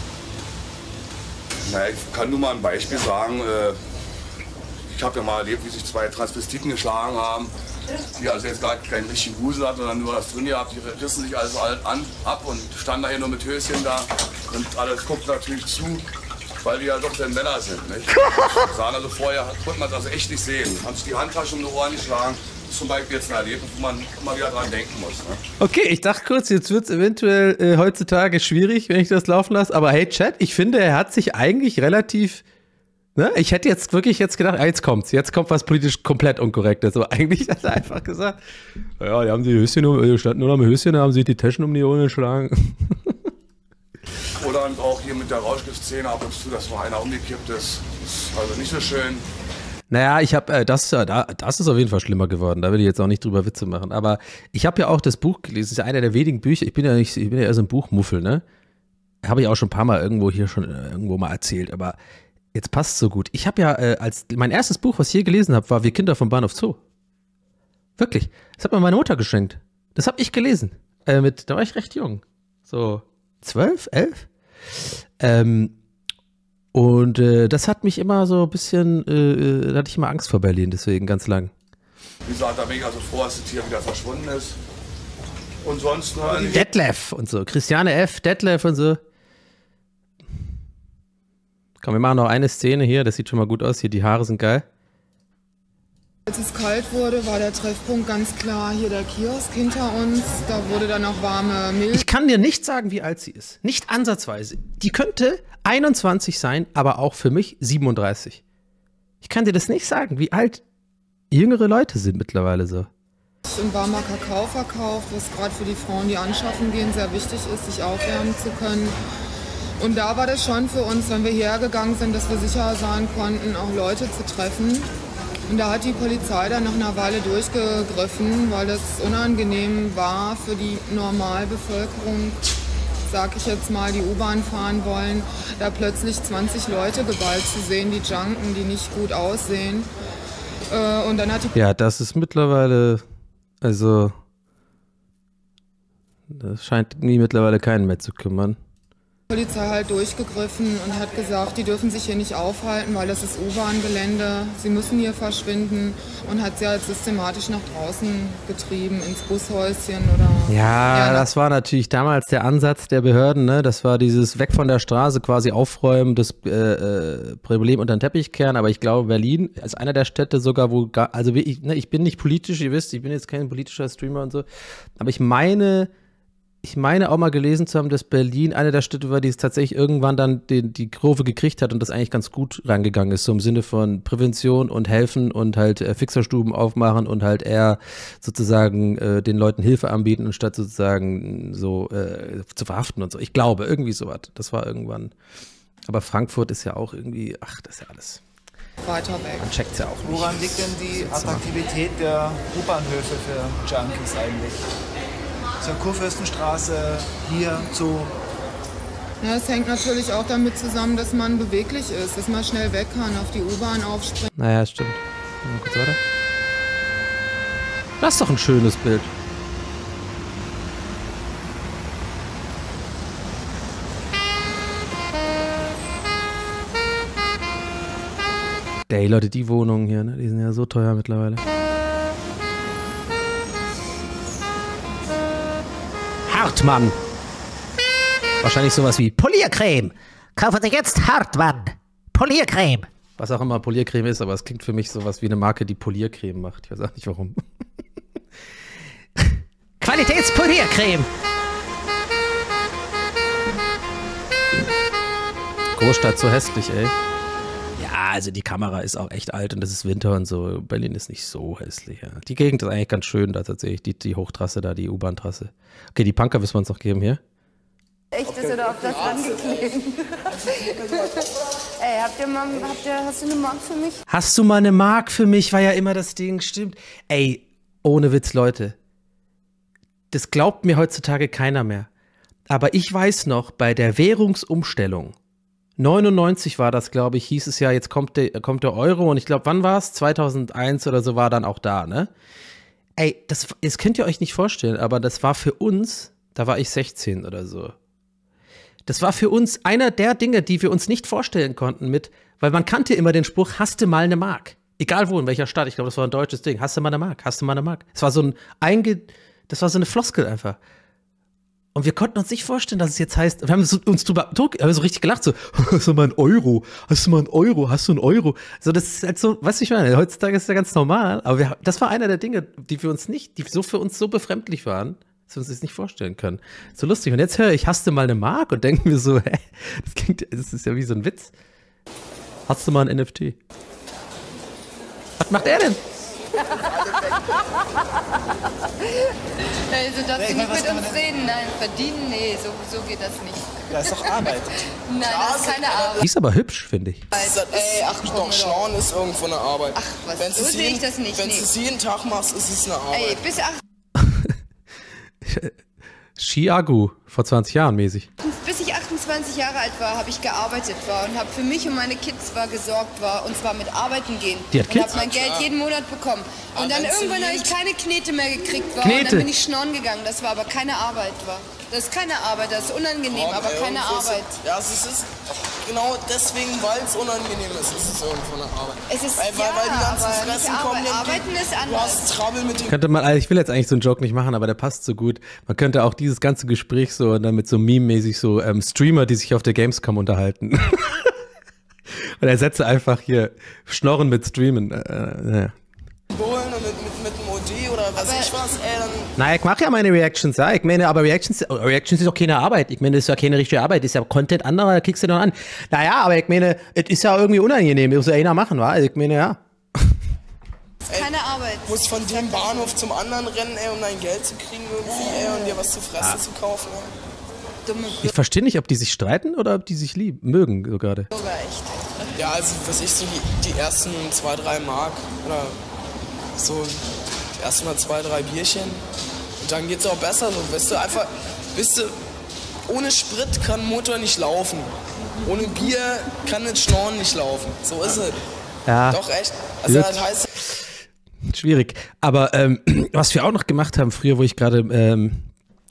S13: Na, ich kann nur mal ein Beispiel sagen. Äh, ich habe ja mal erlebt, wie sich zwei Transvestiten geschlagen haben, die also jetzt gar keinen richtigen Wusel hatten, sondern nur das drin gehabt. Die rissen sich also an, ab und standen da hier nur mit Höschen da. Und alles guckt natürlich zu, weil die ja doch dann Männer sind. Nicht? Sahen also vorher konnte man das also echt nicht sehen. Haben sich die Handtasche um die Ohren geschlagen. Das ist zum Beispiel jetzt ein Erlebnis, wo man immer wieder dran denken muss. Ne?
S1: Okay, ich dachte kurz, jetzt wird es eventuell äh, heutzutage schwierig, wenn ich das laufen lasse. Aber hey, Chat, ich finde, er hat sich eigentlich relativ. Ne? Ich hätte jetzt wirklich jetzt gedacht, ah, jetzt kommt's. Jetzt kommt was politisch komplett Unkorrektes. Aber eigentlich hat er einfach gesagt, ja, die haben die Höschen, die standen nur noch mit Höschen, da haben sich die Taschen um die Ohren geschlagen.
S13: Oder auch hier mit der Rauschgiftszene ab und zu, dass mal einer umgekippt ist. Also nicht so schön.
S1: Naja, ich habe, äh, das, äh, das ist auf jeden Fall schlimmer geworden. Da will ich jetzt auch nicht drüber Witze machen. Aber ich habe ja auch das Buch gelesen. Das ist ja einer der wenigen Bücher. Ich bin ja nicht, ich bin ja eher so ein Buchmuffel, ne? Habe ich auch schon ein paar Mal irgendwo hier schon äh, irgendwo mal erzählt. Aber jetzt passt so gut. Ich habe ja äh, als mein erstes Buch, was ich hier gelesen habe, war Wir Kinder vom Bahnhof Zoo. Wirklich. Das hat mir meine Mutter geschenkt. Das habe ich gelesen. Äh, mit, da war ich recht jung. So zwölf, elf. Ähm, und äh, das hat mich immer so ein bisschen, äh, da hatte ich immer Angst vor Berlin, deswegen ganz lang.
S13: Wie gesagt, da bin ich also froh, dass das Tier wieder verschwunden ist. Und sonst noch
S1: Detlef und so, Christiane F., Detlef und so. Komm, wir machen noch eine Szene hier, das sieht schon mal gut aus, hier die Haare sind geil.
S14: Als es kalt wurde, war der Treffpunkt ganz klar hier der Kiosk hinter uns. Da wurde dann auch warme Milch.
S1: Ich kann dir nicht sagen, wie alt sie ist. Nicht ansatzweise. Die könnte einundzwanzig sein, aber auch für mich siebenunddreißig. Ich kann dir das nicht sagen, wie alt jüngere Leute sind mittlerweile so.
S14: Und warmer Kakao verkauft, was gerade für die Frauen, die anschaffen gehen, sehr wichtig ist, sich aufwärmen zu können. Und da war das schon für uns, wenn wir hierher gegangen sind, dass wir sicher sein konnten, auch Leute zu treffen. Und da hat die Polizei dann nach einer Weile durchgegriffen, weil das unangenehm war für die Normalbevölkerung, sag ich jetzt mal, die U-Bahn fahren wollen, da plötzlich zwanzig Leute geballt zu sehen, die junken, die nicht gut aussehen. Äh, und dann hat die
S1: Ja, das ist mittlerweile, also, das scheint nie mittlerweile keinen mehr zu kümmern.
S14: Die Polizei halt durchgegriffen und hat gesagt, die dürfen sich hier nicht aufhalten, weil das ist U-Bahn-Gelände. Sie müssen hier verschwinden und hat sie halt systematisch nach draußen getrieben, ins Bushäuschen oder...
S1: Ja, ja, das war natürlich damals der Ansatz der Behörden, ne? Das war dieses weg von der Straße, quasi aufräumen, das äh, äh, Problem unter den Teppich kehren. Aber ich glaube, Berlin ist einer der Städte sogar, wo, gar, also ich, ne, ich bin nicht politisch, ihr wisst, ich bin jetzt kein politischer Streamer und so, aber ich meine... Ich meine auch mal gelesen zu haben, dass Berlin eine der Städte war, die es tatsächlich irgendwann dann die, die Kurve gekriegt hat und das eigentlich ganz gut rangegangen ist, so im Sinne von Prävention und helfen und halt äh, Fixerstuben aufmachen und halt eher sozusagen äh, den Leuten Hilfe anbieten, anstatt sozusagen so äh, zu verhaften und so. Ich glaube, irgendwie sowas. Das war irgendwann. Aber Frankfurt ist ja auch irgendwie, ach, das ist ja alles.
S14: Weiter weg.
S1: Man checkt es ja auch nicht.
S2: Woran liegt denn die Attraktivität der U-Bahnhöfe für Junkies eigentlich? Zur Kurfürstenstraße, hier, Zoo.
S14: Ja, es hängt natürlich auch damit zusammen, dass man beweglich ist, dass man schnell weg kann, auf die U-Bahn aufspringen.
S1: Naja, stimmt. Mal kurz weiter. Das ist doch ein schönes Bild. Ey, Leute, die Wohnungen hier, ne, die sind ja so teuer mittlerweile. Hartmann. Wahrscheinlich sowas wie Poliercreme. Kaufen Sie jetzt Hartmann. Poliercreme. Was auch immer Poliercreme ist, aber es klingt für mich sowas wie eine Marke, die Poliercreme macht. Ich weiß auch nicht warum. Qualitätspoliercreme. Großstadt so hässlich, ey. Ja, also die Kamera ist auch echt alt und es ist Winter und so. Berlin ist nicht so hässlich. Ja. Die Gegend ist eigentlich ganz schön da tatsächlich, die, die Hochtrasse da, die U-Bahn-Trasse. Okay, die Punker müssen wir uns noch geben hier.
S10: Echtes oder auf das angeklebt? Ey, habt ihr mal, habt ihr, hast du eine Mark für mich?
S1: Hast du mal eine Mark für mich? War ja immer das Ding, stimmt. Ey, ohne Witz, Leute. Das glaubt mir heutzutage keiner mehr. Aber ich weiß noch, bei der Währungsumstellung, neunundneunzig war das, glaube ich, hieß es ja, jetzt kommt der, kommt der Euro und ich glaube, wann war es? zweitausendeins oder so war dann auch da, ne? Ey, das, das könnt ihr euch nicht vorstellen, aber das war für uns, da war ich sechzehn oder so. Das war für uns einer der Dinge, die wir uns nicht vorstellen konnten mit, weil man kannte immer den Spruch, hast du mal eine Mark? Egal wo, in welcher Stadt, ich glaube, das war ein deutsches Ding, hast du mal eine Mark, hast du mal eine Mark? Das war so ein, einge, das war so eine Floskel einfach. Und wir konnten uns nicht vorstellen, dass es jetzt heißt, wir haben uns drüber, haben so richtig gelacht, so, hast du mal einen Euro, hast du mal einen Euro, hast du einen Euro? So, das ist halt so, weißt du, ich meine, heutzutage ist es ja ganz normal, aber wir, das war einer der Dinge, die für uns nicht, die so für uns so befremdlich waren, dass wir uns das nicht vorstellen können. So lustig. Und jetzt höre ich, hast du mal eine Mark? Und denken wir so, hä, das klingt, das ist ja wie so ein Witz. Hast du mal ein N F T? Was macht er denn?
S15: Also darfst du nicht mit uns reden, nein, verdienen, nee, so, so geht das nicht.
S2: Das ist doch Arbeit.
S15: Nein, das ist keine Arbeit.
S1: Die ist aber hübsch, finde ich.
S15: Also, ey, ach komm,
S16: doch, Schnorren ist irgendwo eine Arbeit.
S15: Ach, was,
S16: wenn's
S15: so
S16: es
S15: sehe
S16: jeden,
S15: ich das nicht.
S16: Wenn du
S15: nee.
S16: es jeden Tag machst, ist es eine Arbeit.
S15: Ey, bis ach
S1: Chiago, vor zwanzig Jahren mäßig.
S15: Bis ich achtundzwanzig Jahre alt war, habe ich gearbeitet war und habe für mich und meine Kids war gesorgt war und zwar mit Arbeiten gehen.
S1: Die hat
S15: und
S1: Kids?
S15: habe mein Geld jeden Monat bekommen. Und dann irgendwann habe ich keine Knete mehr gekriegt war
S1: Knete.
S15: und dann bin ich schnorren gegangen. Das war aber keine Arbeit war. Das ist keine Arbeit, das ist unangenehm,
S16: Komm,
S15: aber
S16: ey,
S15: keine
S16: irgendwo ist
S15: Arbeit.
S16: es- Ja, es ist genau deswegen, weil es unangenehm ist, ist es irgendwo eine Arbeit.
S15: Es ist-
S16: weil, weil,
S15: ja,
S16: weil die ganzen
S15: aber
S16: Fressen
S15: nicht
S16: kommen.
S15: Arbeit.
S16: dann
S15: Arbeiten
S16: geht-
S15: ist
S16: Du
S15: anders.
S16: hast Trouble mit den
S1: Könnte man, also ich will jetzt eigentlich so einen Joke nicht machen, aber der passt so gut. Man könnte auch dieses ganze Gespräch so und dann mit so Meme-mäßig so ähm, Streamer, die sich auf der Gamescom unterhalten. Und er setze einfach hier Schnorren mit Streamen. Äh, naja.
S16: Bullen und mit, mit, mit dem O D oder was ich was, ey, dann.
S1: Na, ich mache ja meine Reactions, ja. Ich meine, aber Reactions, Reactions ist doch keine Arbeit. Ich meine, das ist ja keine richtige Arbeit. Das ist ja Content anderer, da kriegst du doch an. Naja, aber ich meine, es ist ja irgendwie unangenehm. Das muss ja einer machen, wa? Also ich meine, ja.
S16: Ey,
S15: keine Arbeit.
S16: Du musst von dem Bahnhof zum anderen rennen, ey, um dein Geld zu kriegen irgendwie, ey, und dir was zu fressen
S1: Ah.
S16: zu kaufen, ey.
S15: Dumme
S1: Ich verstehe nicht, ob die sich streiten oder ob die sich lieben, mögen so gerade.
S15: Sogar echt.
S16: Ja, also was ich so die, die ersten zwei, drei Mark oder so erstmal zwei, drei Bierchen und dann geht's auch besser so, weißt du, einfach, weißt du, ohne Sprit kann ein Motor nicht laufen, ohne Bier kann ein Schnorren nicht laufen, so ist es.
S1: Ja.
S16: Doch, echt. Also
S1: Gut.
S16: das heißt,
S1: Schwierig. Aber ähm, was wir auch noch gemacht haben früher, wo ich gerade ähm,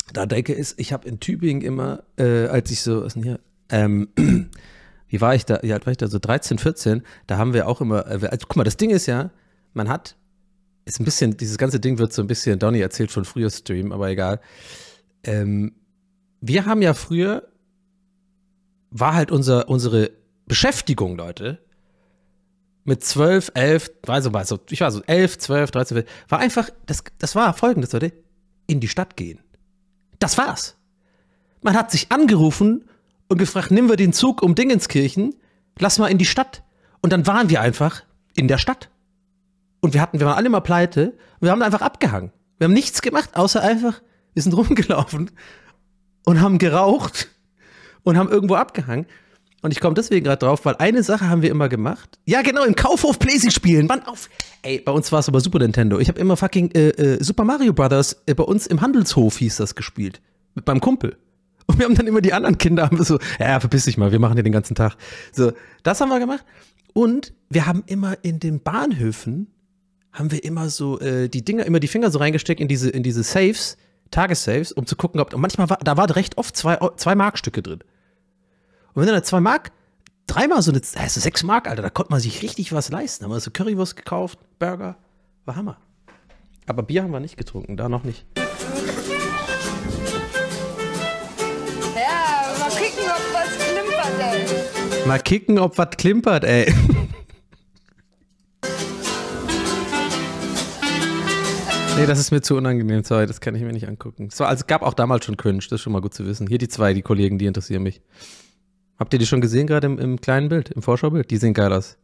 S1: da denke, ist, ich habe in Tübingen immer, äh, als ich so, was denn hier, ähm, wie war ich da, wie alt war ich da, so dreizehn, vierzehn, da haben wir auch immer, äh, also, guck mal, das Ding ist ja, man hat, ist ein bisschen, dieses ganze Ding wird so ein bisschen, Donny erzählt schon früher Stream, aber egal. Ähm, wir haben ja früher, war halt unser, unsere Beschäftigung, Leute, mit zwölf, elf, weiß ich so, ich war so elf, zwölf, dreizehn, war einfach, das, das war folgendes, Leute, in die Stadt gehen. Das war's. Man hat sich angerufen und gefragt, nehmen wir den Zug um Dingenskirchen, lass mal in die Stadt. Und dann waren wir einfach in der Stadt. Und wir hatten, wir waren alle mal pleite und wir haben einfach abgehangen. Wir haben nichts gemacht, außer einfach, wir sind rumgelaufen und haben geraucht und haben irgendwo abgehangen. Und ich komme deswegen gerade drauf, weil eine Sache haben wir immer gemacht. Ja, genau, im Kaufhof Playsee spielen. Mann, auf. Ey, bei uns war es aber Super Nintendo. Ich habe immer fucking äh, äh, Super Mario Brothers äh, bei uns im Handelshof hieß das gespielt. Mit meinem Kumpel. Und wir haben dann immer die anderen Kinder, haben wir so, ja, verpiss dich mal, wir machen hier den ganzen Tag. So, das haben wir gemacht. Und wir haben immer in den Bahnhöfen, haben wir immer so äh, die Dinger, immer die Finger so reingesteckt in diese, in diese Saves, Tagessaves, um zu gucken, ob, und manchmal war, da war recht oft zwei, zwei Markstücke drin. Und wenn du da zwei Mark, dreimal so eine, also sechs Mark, Alter, da konnte man sich richtig was leisten. Da haben wir so Currywurst gekauft, Burger, war Hammer. Aber Bier haben wir nicht getrunken, da noch nicht.
S15: Ja, mal kicken, ob was klimpert, ey.
S1: Mal kicken, ob was klimpert, ey. Nee, das ist mir zu unangenehm, sorry, das kann ich mir nicht angucken. Es war, also, gab auch damals schon Cringe, das ist schon mal gut zu wissen. Hier die zwei, die Kollegen, die interessieren mich. Habt ihr die schon gesehen, gerade im, im kleinen Bild, im Vorschaubild? Die sehen geil aus.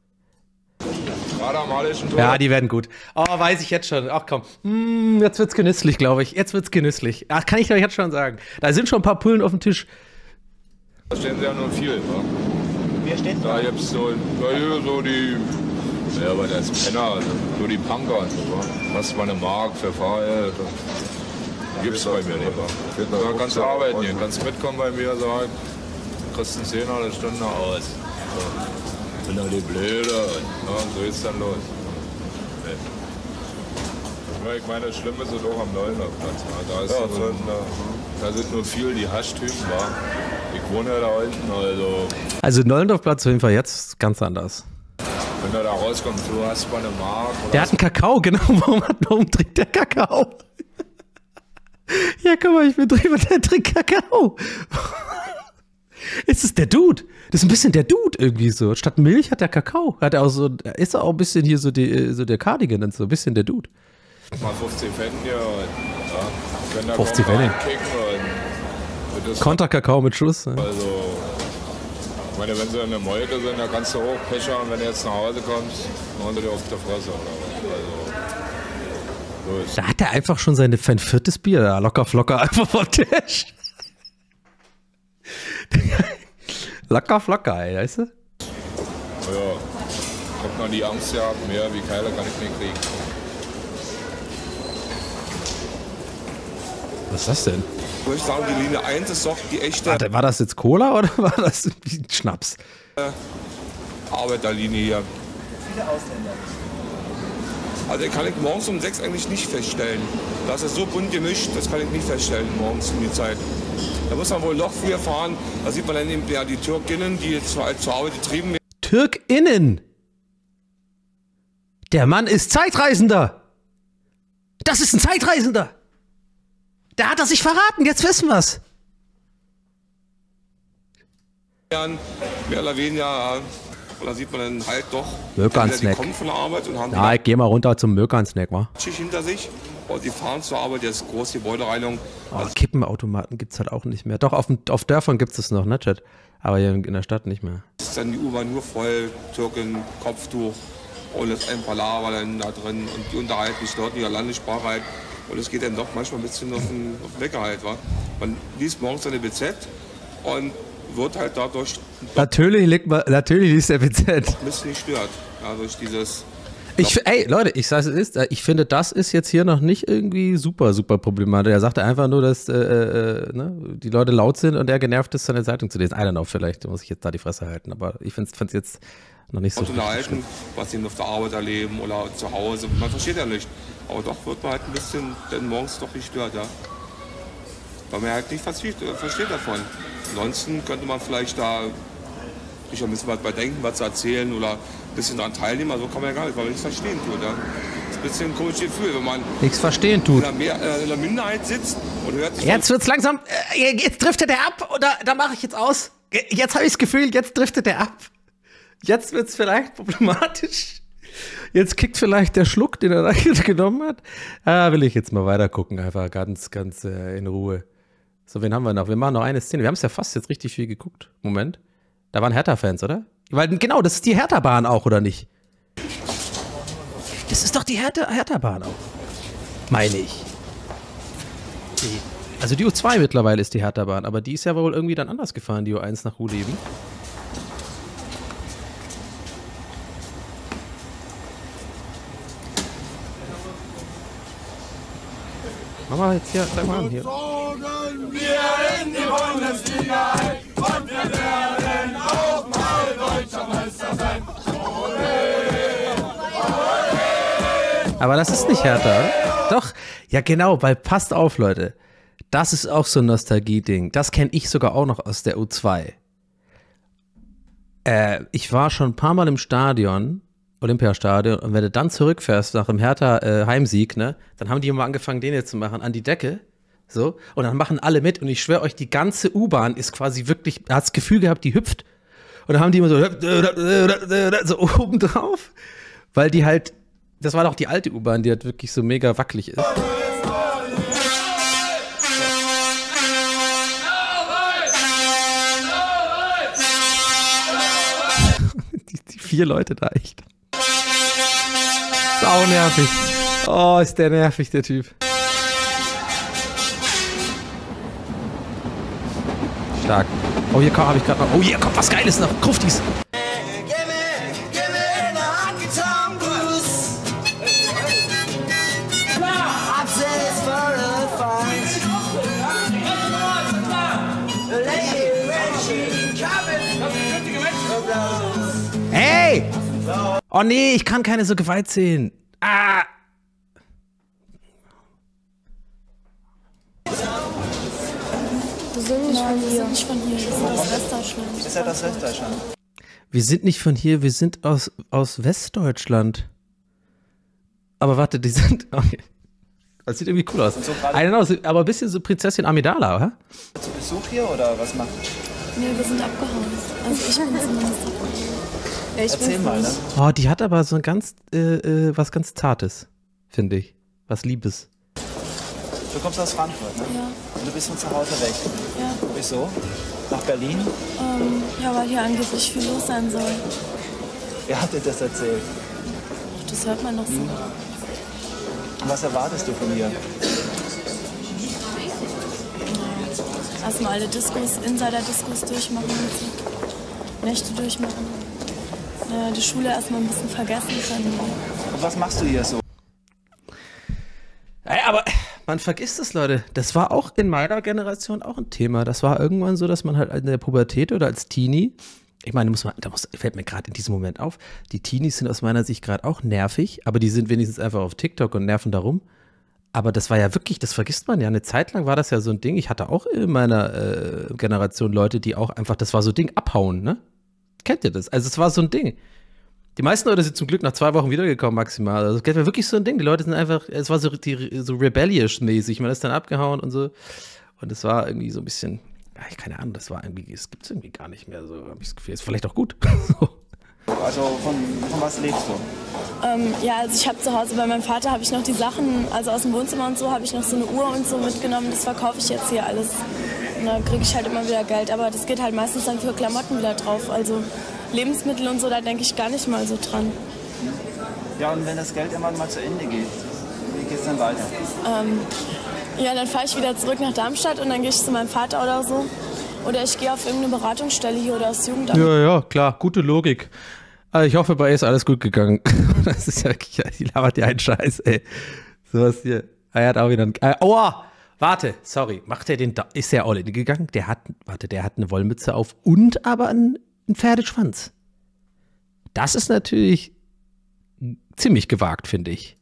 S1: Ja, die werden gut. Oh, weiß ich jetzt schon. Ach komm, hm, jetzt wird's genüsslich, glaube ich. Jetzt wird's genüsslich. Ach, kann ich euch jetzt schon sagen. Da sind schon ein paar Pullen auf dem Tisch.
S9: Da stehen sie ja nur viel, wa?
S8: Wer steht
S9: da? Da gibt's so, ja, so die, ja, aber das ist Penner, also, so die Punker und so, wa? Was mal eine Mark für Fahrgeld. Gibt's bei mir nicht, wa? Da kannst du arbeiten hier, kannst mitkommen bei mir, sagen, kriegst einen Zehner eine Stunde aus. So. Bin doch die Blöde und ja, so ist dann los. Nee. Ja, ich meine, das Schlimme ist es auch am Neuenderplatz. Da, ist ja, so ein, da, da sind nur viel die Haschtypen. Wa? Ich wohne ja da unten. Also,
S1: also Neulendorfplatz auf jeden Fall jetzt ganz anders.
S9: Wenn du da rauskommst, du hast mal eine Mark.
S1: Der hat einen Kakao, genau. Warum, hat, warum trinkt der Kakao? Ja, guck mal, ich bin drüber, der trinkt Kakao. Ist es der Dude? Das ist ein bisschen der Dude irgendwie so. Statt Milch hat der Kakao. Hat er auch so, ist er auch ein bisschen hier so, die, so der Cardigan und so, ein bisschen der Dude.
S9: Mal fünfzehn Pfennig ja, wenn da
S1: fünfzig Pfennig. Konterkakao mit Schuss. Ja.
S9: Also, ich meine, wenn sie in der Molke sind, da kannst du auch Pech haben, wenn du jetzt nach Hause kommst, machen sie dir auf der Fresse oder was. Also,
S1: da hat er einfach schon seine, sein viertes Bier, ja, locker flocker, einfach vom Tisch. Locker flocker, ey, weißt du?
S9: Ja, ich hab noch die Angst gehabt, mehr wie Keiler kann ich nicht kriegen.
S1: Was ist das denn?
S17: Würde ich sagen, die Linie eins ist doch die echte.
S1: Warte, war das jetzt Cola oder war das Schnaps?
S17: Arbeiterlinie hier.
S8: Viele Ausländer.
S17: Also kann ich morgens um sechs eigentlich nicht feststellen. Das ist so bunt gemischt, das kann ich nicht feststellen morgens um die Zeit. Da muss man wohl noch früher fahren. Da sieht man dann eben ja, die Türkinnen, die jetzt zur Arbeit getrieben werden.
S1: Türkinnen? Der Mann ist Zeitreisender. Das ist ein Zeitreisender. Der hat er sich verraten, jetzt wissen wir's.
S17: Mehr oder weniger, und da sieht man dann halt doch,
S1: Möckern-Snack.
S17: die kommen von der Arbeit und haben
S1: ja, ich geh mal runter zum Möckern-Snack, wa?
S17: Schicht hinter sich. Und die fahren zur Arbeit, jetzt große Gebäudereinigung.
S1: Oh, also Kippenautomaten gibt's halt auch nicht mehr. Doch, auf, auf Dörfern gibt's das noch, ne, Chat? Aber hier in der Stadt nicht mehr.
S17: Ist dann die U-Bahn nur voll, Türken, Kopftuch und das ein paar Laber dann da drin und die unterhalten sich dort in ihrer Landessprache halt. Und es geht dann doch manchmal ein bisschen auf den, auf den Wecker halt, wa? Man liest morgens eine B Z und wird halt dadurch...
S1: Natürlich, liegt man, natürlich liest der B Z.
S17: Ein bisschen gestört, ja, durch dieses...
S1: Ich, ey, Leute, ich sage es ist, ich finde, das ist jetzt hier noch nicht irgendwie super, super problematisch. Er sagte einfach nur, dass äh, äh, ne, die Leute laut sind und er genervt ist, seine Zeitung zu lesen. I don't know, vielleicht muss ich jetzt da die Fresse halten, aber ich finde es jetzt noch nicht so
S17: schlimm. Unterhalten, was sie auf der Arbeit erleben oder zu Hause, man versteht ja nicht. Aber doch wird man halt ein bisschen dann morgens doch gestört, ja. weil man halt nicht versteht, versteht davon. Ansonsten könnte man vielleicht da sich ein bisschen was bei denken, was zu erzählen oder ein bisschen daran teilnehmen, also kann man ja gar nicht, weil man nichts verstehen tut. Ja. Das ist ein bisschen ein komisches Gefühl, wenn man
S1: nichts verstehen tut.
S17: In der, Mehr, äh, in der Minderheit sitzt und hört sich.
S1: Jetzt wird's langsam, äh, jetzt driftet er ab oder da mache ich jetzt aus. Jetzt habe ich das Gefühl, jetzt driftet er ab. Jetzt wird's vielleicht problematisch. Jetzt kickt vielleicht der Schluck, den er da genommen hat. Ah, will ich jetzt mal weiter gucken, einfach ganz, ganz äh, in Ruhe. So, wen haben wir noch? Wir machen noch eine Szene. Wir haben es ja fast jetzt richtig viel geguckt. Moment. Da waren Hertha-Fans, oder? Weil, genau, das ist die Hertha-Bahn auch, oder nicht? Das ist doch die Hertha- Hertha-Bahn auch. Meine ich. Die, also die U zwei mittlerweile ist die Hertha-Bahn, aber die ist ja wohl irgendwie dann anders gefahren, die U eins nach Ruhleben. Mach mal jetzt hier, zeig mal an hier.
S18: Wir in die Bundesliga ein und wir werden auch mal deutscher Meister sein.
S1: Aber das ist nicht Hertha, oder? Doch, ja genau, weil passt auf, Leute. Das ist auch so ein Nostalgie-Ding. Das kenne ich sogar auch noch aus der U zwei. Äh, ich war schon ein paar Mal im Stadion, Olympiastadion, und wenn du dann zurückfährst nach dem Hertha-Heimsieg, ne, dann haben die immer angefangen, den jetzt zu machen, an die Decke. So, und dann machen alle mit und ich schwöre euch, die ganze U-Bahn ist quasi wirklich, hat das Gefühl gehabt, die hüpft. Und dann haben die immer so, so oben drauf, weil die halt, das war doch die alte U-Bahn, die halt wirklich so mega wackelig ist. die, die vier Leute da echt. Sau nervig. Oh, ist der nervig, der Typ. Stark. Oh, hier habe ich gerade noch. Oh, hier kommt was Geiles noch. Kruftis. Hey! Oh nee, ich kann keine so geweiht sehen. Ah!
S7: Wir sind nicht von hier. Wir sind nicht von hier. Wir sind aus Westdeutschland.
S2: Ihr seid aus Westdeutschland.
S1: Wir sind nicht von hier, wir sind aus, aus Westdeutschland. Aber warte, die sind. Okay. Das sieht irgendwie cool aus. So Eine, aber ein bisschen so Prinzessin Amidala, oder?
S2: Zu Besuch hier oder was macht?
S7: Nee, wir sind abgehauen. Also ich bin zumindest abgehauen. Ja, ich
S2: Erzähl
S7: bin
S2: mal, ne?
S1: Oh, die hat aber so ein ganz, äh, äh, was ganz Zartes, finde ich. Was Liebes.
S2: Du kommst aus Frankfurt, ne?
S7: Ja.
S2: Und du bist von zu Hause weg.
S7: Ja.
S2: Wieso? Nach Berlin?
S7: Ähm, ja, weil hier angeblich viel los sein soll.
S2: Wer hat dir das erzählt?
S7: Ach, das hört man doch so.
S2: Hm. Was erwartest du von hier?
S7: Erstmal alle Diskos, Insider-Diskos durchmachen und so. Nächte durchmachen. Naja, die Schule erstmal ein bisschen vergessen können.
S2: Und was machst du hier so?
S1: Ey, aber man vergisst es, Leute. Das war auch in meiner Generation auch ein Thema. Das war irgendwann so, dass man halt in der Pubertät oder als Teenie, ich meine, muss man, da muss, fällt mir gerade in diesem Moment auf, die Teenies sind aus meiner Sicht gerade auch nervig, aber die sind wenigstens einfach auf TikTok und nerven darum. Aber das war ja wirklich, das vergisst man ja. Eine Zeit lang war das ja so ein Ding. Ich hatte auch in meiner äh, Generation Leute, die auch einfach, das war so ein Ding, abhauen, ne? Kennt ihr das? Also es war so ein Ding. Die meisten Leute sind zum Glück nach zwei Wochen wiedergekommen maximal. Also es war wirklich so ein Ding. Die Leute sind einfach, es war so, die, so rebellious-mäßig. Man ist dann abgehauen und so. Und es war irgendwie so ein bisschen, ja, keine Ahnung, das war irgendwie, es gibt es irgendwie gar nicht mehr so, habe ich das Gefühl. Ist vielleicht auch gut.
S2: Also von, von was lebst du?
S7: Ähm, ja, also ich habe zu Hause bei meinem Vater habe ich noch die Sachen, also aus dem Wohnzimmer und so, habe ich noch so eine Uhr und so mitgenommen. Das verkaufe ich jetzt hier alles. Und da kriege ich halt immer wieder Geld. Aber das geht halt meistens dann für Klamotten wieder drauf. Also Lebensmittel und so, da denke ich gar nicht mal so dran.
S2: Ja, und wenn das Geld irgendwann mal zu Ende geht, wie geht's dann weiter?
S7: Ähm, ja, dann fahre ich wieder zurück nach Darmstadt und dann gehe ich zu meinem Vater oder so. Oder ich gehe auf irgendeine Beratungsstelle hier oder aufs Jugendamt.
S1: Ja, ja, klar, gute Logik. Also ich hoffe, bei ihr ist alles gut gegangen. Das ist ja wirklich, die labert ja einen Scheiß, ey. Sowas hier. Er hat auch wieder einen. Äh, oh, warte, sorry. Macht er den. Da ist der all in gegangen? Der hat, warte, der hat eine Wollmütze auf und aber einen, einen Pferdeschwanz. Das ist natürlich ziemlich gewagt, finde ich.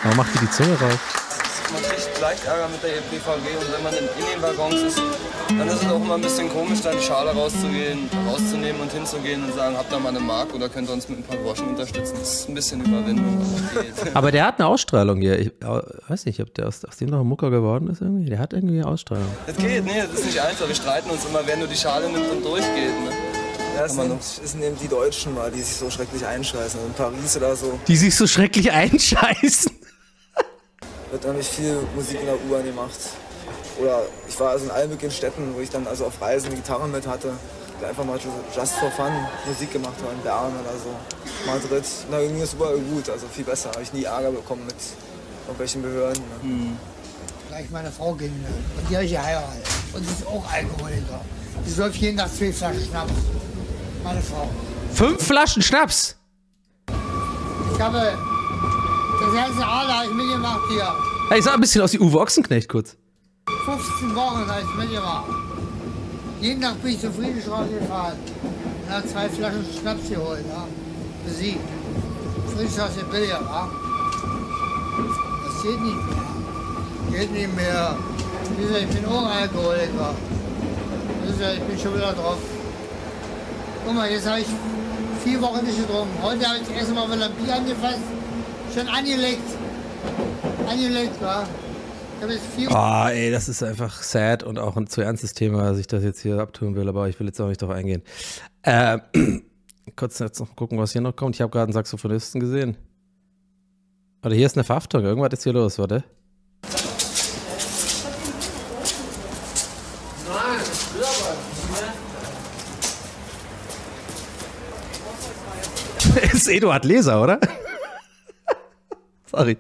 S1: Warum macht die die Zunge raus?
S19: Man kriegt leicht Ärger mit der B V G und wenn man in, in den Waggons ist, dann ist es auch immer ein bisschen komisch, da die Schale rauszugehen, rauszunehmen und hinzugehen und sagen, habt ihr mal eine Mark oder könnt ihr uns mit ein paar Groschen unterstützen. Das ist ein bisschen Überwindung.
S1: Aber der hat eine Ausstrahlung hier. Ich weiß nicht, ob der aus, aus dem noch ein Mucker geworden ist irgendwie. Der hat irgendwie eine Ausstrahlung.
S19: Das geht, nee, das ist nicht einfach. Wir streiten uns immer, wer nur die Schale nimmt und durchgeht. Ne?
S20: Ja, es sind, es sind eben die Deutschen mal, die sich so schrecklich einscheißen. In Paris oder so.
S1: Die sich so schrecklich einscheißen?
S20: Wird nämlich viel Musik in der U-Bahn gemacht. Oder ich war also in allen möglichen Städten, wo ich dann also auf Reisen eine Gitarre mit hatte, die einfach mal just for fun Musik gemacht habe, in Bern oder so, Madrid. Na, irgendwie ist es überall gut, also viel besser. Habe ich nie Ärger bekommen mit irgendwelchen Behörden. Ne?
S21: Hm. Gleich meine Frau kennengelernt und die habe ich geheiratet. Und sie ist auch Alkoholiker. Die säuft jeden Tag zwei Flaschen Schnaps. Meine Frau.
S1: Fünf Flaschen Schnaps?
S21: Ich habe das ganze Ader habe ich mitgemacht hier.
S1: Hey, sah ein bisschen aus wie Uwe Ochsenknecht kurz.
S21: fünfzehn Wochen habe ich mitgemacht. Jeden Tag bin ich zur Friedrichstraße gefahren und habe zwei Flaschen Schnaps geholt. Ja? Für sie. Friedrichstraße billiger, wa? Das geht nicht mehr. Geht nicht mehr. Wie gesagt, ich bin auch Alkoholiker. Ich bin schon wieder drauf. Guck mal, jetzt habe ich vier Wochen nicht getrunken. Heute habe ich das erste Mal wieder ein Bier angefasst. Schon angelegt. Angelegt, wa? Ich habe jetzt vier
S1: Oh, ey, das ist einfach sad und auch ein zu ernstes Thema, dass ich das jetzt hier abtun will, aber ich will jetzt auch nicht drauf eingehen. Äh, kurz jetzt noch gucken, was hier noch kommt. Ich habe gerade einen Saxophonisten gesehen. Warte, hier ist eine Verhaftung. Irgendwas ist hier los, warte. Das ist Eduard Leser, oder? Sorry.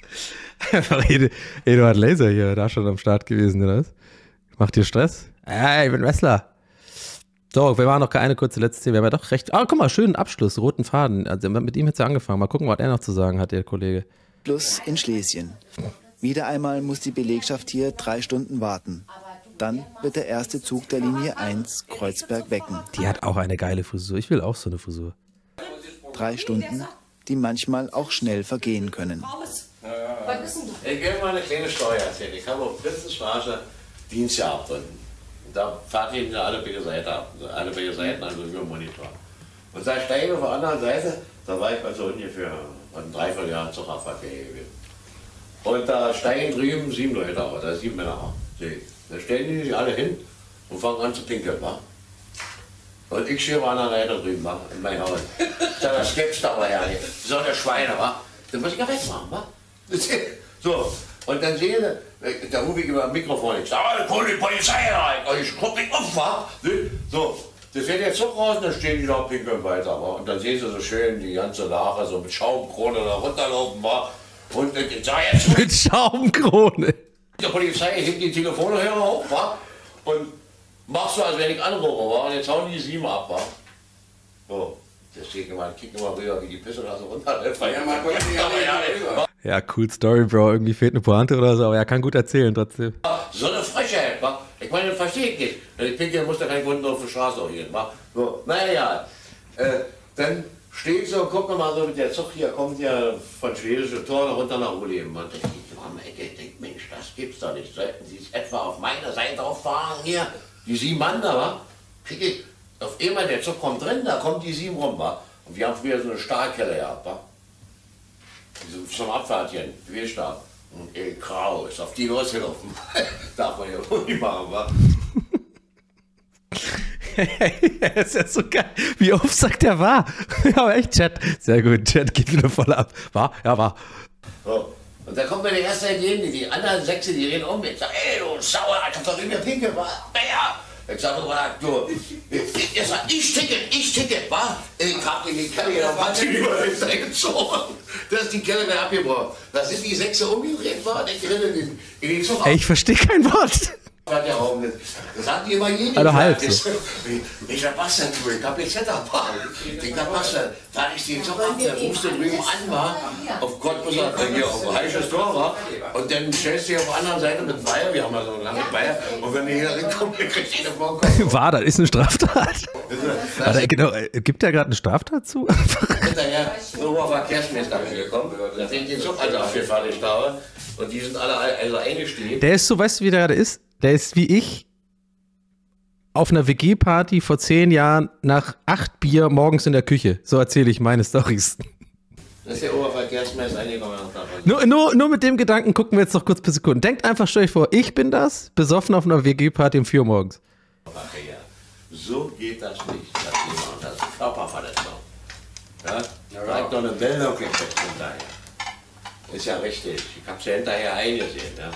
S1: Eduard Laser hier, da schon am Start gewesen, oder was? Macht dir Stress? Ey, ich bin Wrestler. So, wir waren noch keine kurze letzte Szene. Wir haben ja doch recht. Ah, guck mal, schönen Abschluss, roten Faden. Also mit ihm jetzt angefangen. Mal gucken, was er noch zu sagen hat, der Kollege.
S2: Schluss in Schlesien. Wieder einmal muss die Belegschaft hier drei Stunden warten. Dann wird der erste Zug der Linie eins Kreuzberg wecken.
S1: Die hat auch eine geile Frisur. Ich will auch so eine Frisur.
S2: Drei Stunden, die manchmal auch schnell vergehen können.
S3: Ich will mal eine kleine Story erzählen. Ich habe auf Prinzenstraße Dienst gehabt und da fahrt ich alle beide Seiten ab. Alle beide Seiten, also über den Monitor. Und da steige ich auf der anderen Seite, da war ich also ungefähr ein Dreivierteljahr zur Radfahrt gewesen. Und da steigen drüben sieben Leute auf, da sieben Männer auf. Da stellen die sich alle hin und fangen an zu pinkeln, wa? Und ich stehe auf einer Seite drüben, wa? In meinem Haus. Ich sage, das gibt's doch mal ja nicht. So eine Schweine, wa? Das muss ich ja wegmachen, wa? So, und dann sehen sie, da rufe ich über das Mikrofon, ich sage, oh, die Polizei rein, und ich gucke mich auf, wa? So, das wird jetzt so raus, und dann stehen die da und pinkeln weiter, wa? Und dann sehen sie so schön die ganze Lache so mit Schaumkrone da runterlaufen, wa? Und ich sage jetzt...
S1: Mit Schaumkrone?
S3: Die Polizei hebt die Telefonhörer hoch, wa? Und machst so, als wenn ich anrufe, wa? Und jetzt hauen die sieben ab, wa? So, deswegen mal kicken wir rüber, wie die Pisse da so runterläuft. Ja, mal gucken, ja,
S1: ja, cool Story, Bro. Irgendwie fehlt eine Pointe oder so, aber er kann gut erzählen trotzdem.
S3: So eine Frechheit, wa? Ich meine, das verstehe ich nicht. Wenn ich pinkeln muss, da kein Grund auf der Straße auch gehen, wa? So, naja, äh, dann stehe ich so, guck mal so, der Zug hier kommt ja von schwedische Tor runter nach Uleben. Und ich denke, Mensch, das gibt's doch nicht. Sollten Sie es etwa auf meiner Seite auffahren hier? Die sieben Mann da, wa? Krieg ich auf einmal, der Zug kommt drin, da kommt die sieben rum, wa? Und wir haben früher so eine Stahlkelle gehabt, wa? So zum Abfahrt hier, Querstab. Und El Grau ist auf die losgelaufen. Darf man ja wohl nicht machen, wa?
S1: Das ist ja so geil. Wie oft sagt er war? Ja, echt, Chat. Sehr gut, Chat geht wieder voll ab. War? Ja, war.
S3: So. Und da kommt mir der erste entgegen, die anderen sechs, die reden um mich. Ich sag, ey, du Sauer, ich hab doch nicht mehr pinkel, wa? Naja. Ich sag, du, ich sag, ich ticket, ich ticket, wa? Ich hab in die Kelle genommen, die Überhälfte gezogen. Das ist die Kelle wieder abgebrochen. Da sind die Sechse umgedreht worden, ich renne in den, in den Zug.
S1: Ey, ich verstehe kein Wort.
S3: Das hat die immer jeden
S1: also halb so.
S3: Ich sag, was denn, du? Ich hab jetzt Zetterpaar. Ich sag, was denn? Da ich den Zug ab, der rufst du drüben an, war, auf Cottbus, hier auf ein heißes Tor, war, und dann stellst du dich auf der anderen Seite mit Bayer, wir haben ja so eine lange Bayer, und wenn du hier reinkommst, dann kriegst du eine Vorkommen.
S1: War, das ist eine Straftat. Warte, genau, gibt der gerade eine Straftat zu?
S3: Hinterher ein Oberverkehrsminister gekommen, da sind die Zug also abgefahren habe und die sind alle also eingestiegen.
S1: Der ist so, weißt du, wie der gerade ist? Der ist wie ich auf einer W G-Party vor zehn Jahren nach acht Bier morgens in der Küche. So erzähle ich meine Storys.
S3: Das ist der Oberverkehrsminister eingekommen.
S1: Nur, nur, nur mit dem Gedanken gucken wir jetzt noch kurz bis Sekunden. Denkt einfach, stell euch vor, ich bin das, besoffen auf einer W G-Party um vier Uhr morgens.
S3: Ach ja, so geht das nicht. Das ist, das ist Körperverletzung. Ja? Da hat noch eine Meldung gekriegt hinterher. Ist ja richtig. Ich hab's ja hinterher eingesehen. Ja?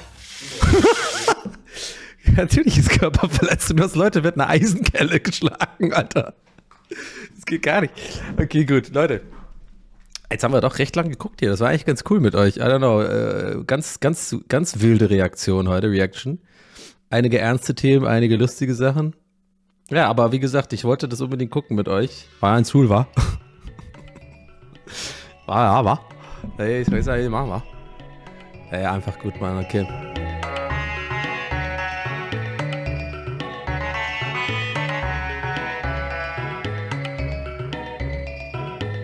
S1: Natürlich ist Körperverletzung. Du hast Leute mit einer Eisenkelle geschlagen, Alter. Das geht gar nicht. Okay, gut, Leute. Jetzt haben wir doch recht lang geguckt hier. Das war eigentlich ganz cool mit euch. I don't know. Äh, ganz, ganz, ganz wilde Reaktion heute, Reaction. Einige ernste Themen, einige lustige Sachen. Ja, aber wie gesagt, ich wollte das unbedingt gucken mit euch. War ein Zul, war. War, ja, war. Ey, ich weiß ja, ich mach mal. Ey, einfach gut, Mann, okay.